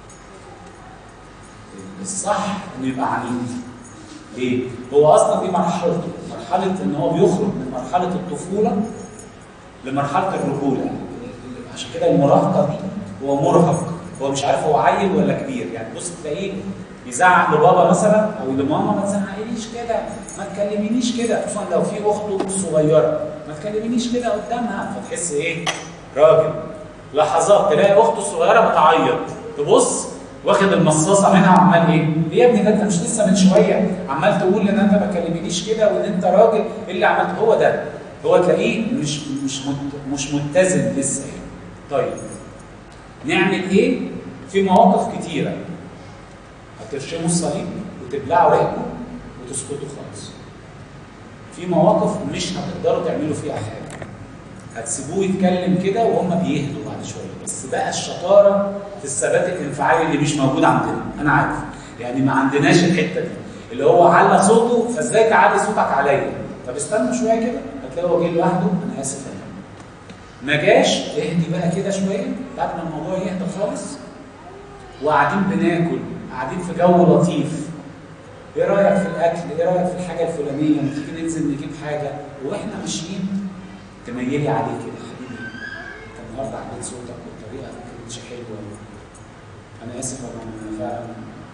الصح انه يبقى عنيد. ليه؟ هو اصلا دي مرحلته، مرحله ان هو بيخرج من مرحله الطفوله لمرحله الرجوله. عشان كده المراهقه دي هو مرهق، هو مش عارف هو عيل ولا كبير. يعني بص تلاقيه يزعق لبابا مثلا او لماما، ما تزعقليش كده، ما تكلمينيش كده، خصوصا لو في اخته صغيره، ما تكلمينيش كده قدامها، فتحس ايه؟ راجل. لحظات تلاقي اخته الصغيره بتعيط، تبص واخد المصاصه منها وعمال ايه؟ ايه يا ابني ده انت مش لسه من شويه عمال تقول ان انت ما تكلمنيش كده وان انت راجل، ايه اللي عملته؟ هو ده، هو تلاقيه مش مش مش متزن لسه يعني. طيب نعمل ايه؟ في مواقف كتيره. هترشموا الصليب وتبلعوا ريقكم وتسكتوا خالص. في مواقف مش هتقدروا تعملوا فيها حاجه. هتسيبوه يتكلم كده وهم بيهدوا بعد شويه، بس بقى الشطاره في الثبات الانفعالي اللي مش موجود عندنا، انا عارف. يعني ما عندناش الحته دي اللي هو على صوته، فازاي تعلي صوتك عليا؟ طب استنى شويه كده هتلاقي هو جه لوحده، انا اسف انا ما جاش، اهدي بقى كده شويه بعد ما الموضوع يهدى خالص وقاعدين بناكل، قاعدين في جو لطيف، ايه رايك في الاكل؟ ايه رايك في الحاجه الفلانيه؟ ما تيجي ننزل نجيب حاجه، واحنا ماشيين تميلي عليه كده، حبيبي انت النهارده عديت صوتك بالطريقه ما كانتش حلوه، انا اسف انا فعلا.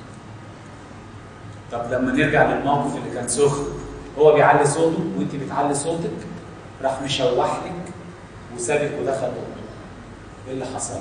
طب لما نرجع للموقف اللي كان سخن، هو بيعلي صوته وانت بتعلي صوتك، راح مشوح لك وسابك ودخل اوضته. ايه اللي حصل؟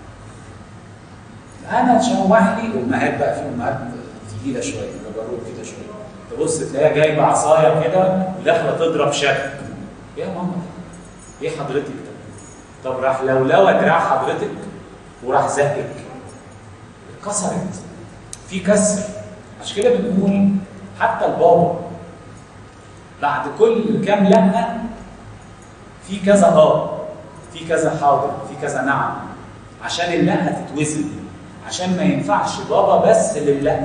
انا تشوح لي، امهات بقى، في امهات تقيله شويه، جبروت كده شويه، تبص تلاقيها جايبه عصايه كده وداخله تضرب شك. يا ماما ايه حضرتك ده؟ طب راح لولوى دراع حضرتك وراح زقك، اتكسرت، في كسر. عشان كده بنقول حتى البابا بعد كل كام لا في كذا اه، في كذا حاضر، في كذا نعم، عشان اللا تتوزن، عشان ما ينفعش بابا بس لللا.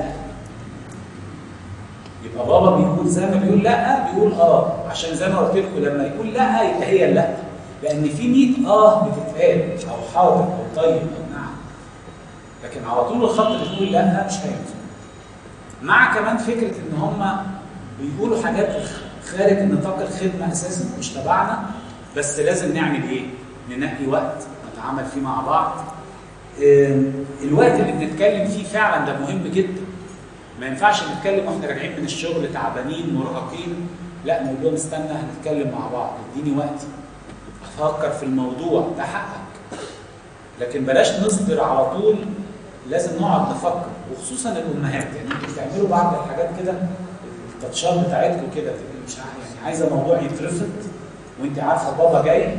يبقى بابا بيقول زي ما بيقول لا بيقول اه، عشان زي ما قلت لكم لما يقول لا يبقى هي لا، لان في مية اه بتتقال او حاضر او طيب او نعم، لكن على طول الخط اللي بيقول لا مش هينفع. مع كمان فكره ان هم بيقولوا حاجات خارج نطاق الخدمه اساسا مش تبعنا، بس لازم نعمل ايه؟ ننقي وقت نتعامل فيه مع بعض. الوقت اللي بنتكلم فيه فعلا ده مهم جدا. ما ينفعش نتكلم واحنا راجعين من الشغل تعبانين مرهقين، لا نقول لهم استنى هنتكلم مع بعض، اديني وقتي افكر في الموضوع ده، حقك. لكن بلاش نصبر على طول، لازم نقعد نفكر، وخصوصا الامهات. يعني انتوا بتعملوا بعض الحاجات كده، التاتشات بتاعتكم كده مش يعني عايزه موضوع يترفض وانت عارفه بابا جاي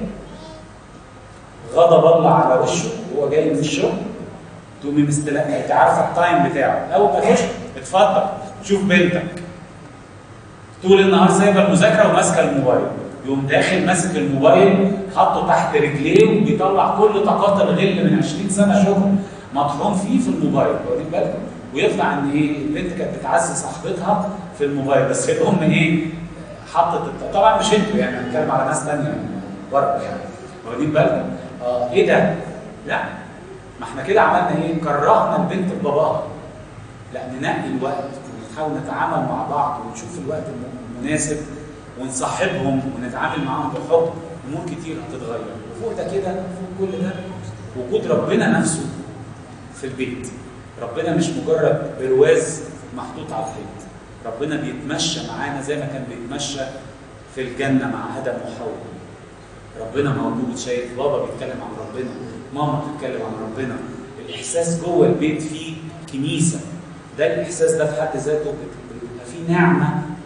غضب الله على وشه وهو جاي من الشغل، تقومي مستلقي، انت عارفه التايم بتاعه، اول ما يخش اتفضل شوف بنتك طول النهار سايبه المذاكره وماسكه الموبايل، يقوم داخل ماسك الموبايل حاطه تحت رجليه وبيطلع كل طاقات الغل من عشرين سنه شغل مطحون فيه في الموبايل، واخدين بالكم؟ ويطلع ان ايه؟ البنت كانت بتعزي صاحبتها في الموبايل، بس الام ايه؟ حطت، طبعا مش انتوا يعني، هنتكلم على ناس ثانيه بره يعني، واخدين بالكم؟ اه ايه ده؟ لا ما احنا كده عملنا ايه؟ كرهنا البنت بباباها. لا ننقي الوقت ونحاول نتعامل مع بعض ونشوف الوقت المناسب ونصاحبهم ونتعامل معاهم بحب، امور كتير هتتغير. وفوق ده كده، فوق كل ده وجود ربنا نفسه في البيت. ربنا مش مجرد برواز محطوط على الحيط، ربنا بيتمشى معانا زي ما كان بيتمشى في الجنه مع ادم وحواء. ربنا موجود، شايف بابا بيتكلم عن ربنا، ماما بتتكلم عن ربنا، الاحساس جوه البيت فيه كنيسه، ده الاحساس ده في حد ذاته بيبقى فيه نعمه،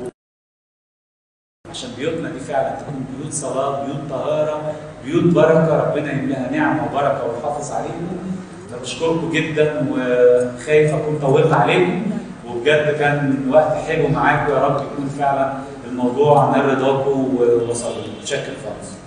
عشان بيوتنا دي فعلا تكون بيوت صلاه، بيوت طهاره، بيوت بركه، ربنا يملاها نعمه وبركه ويحافظ عليكم. انا بشكركم جدا وخايف اكون طولت عليكم، وبجد كان وقت حلو معاكم، يا رب يكون فعلا الموضوع نال رضاكم ووصل لكم. متشكر خالص.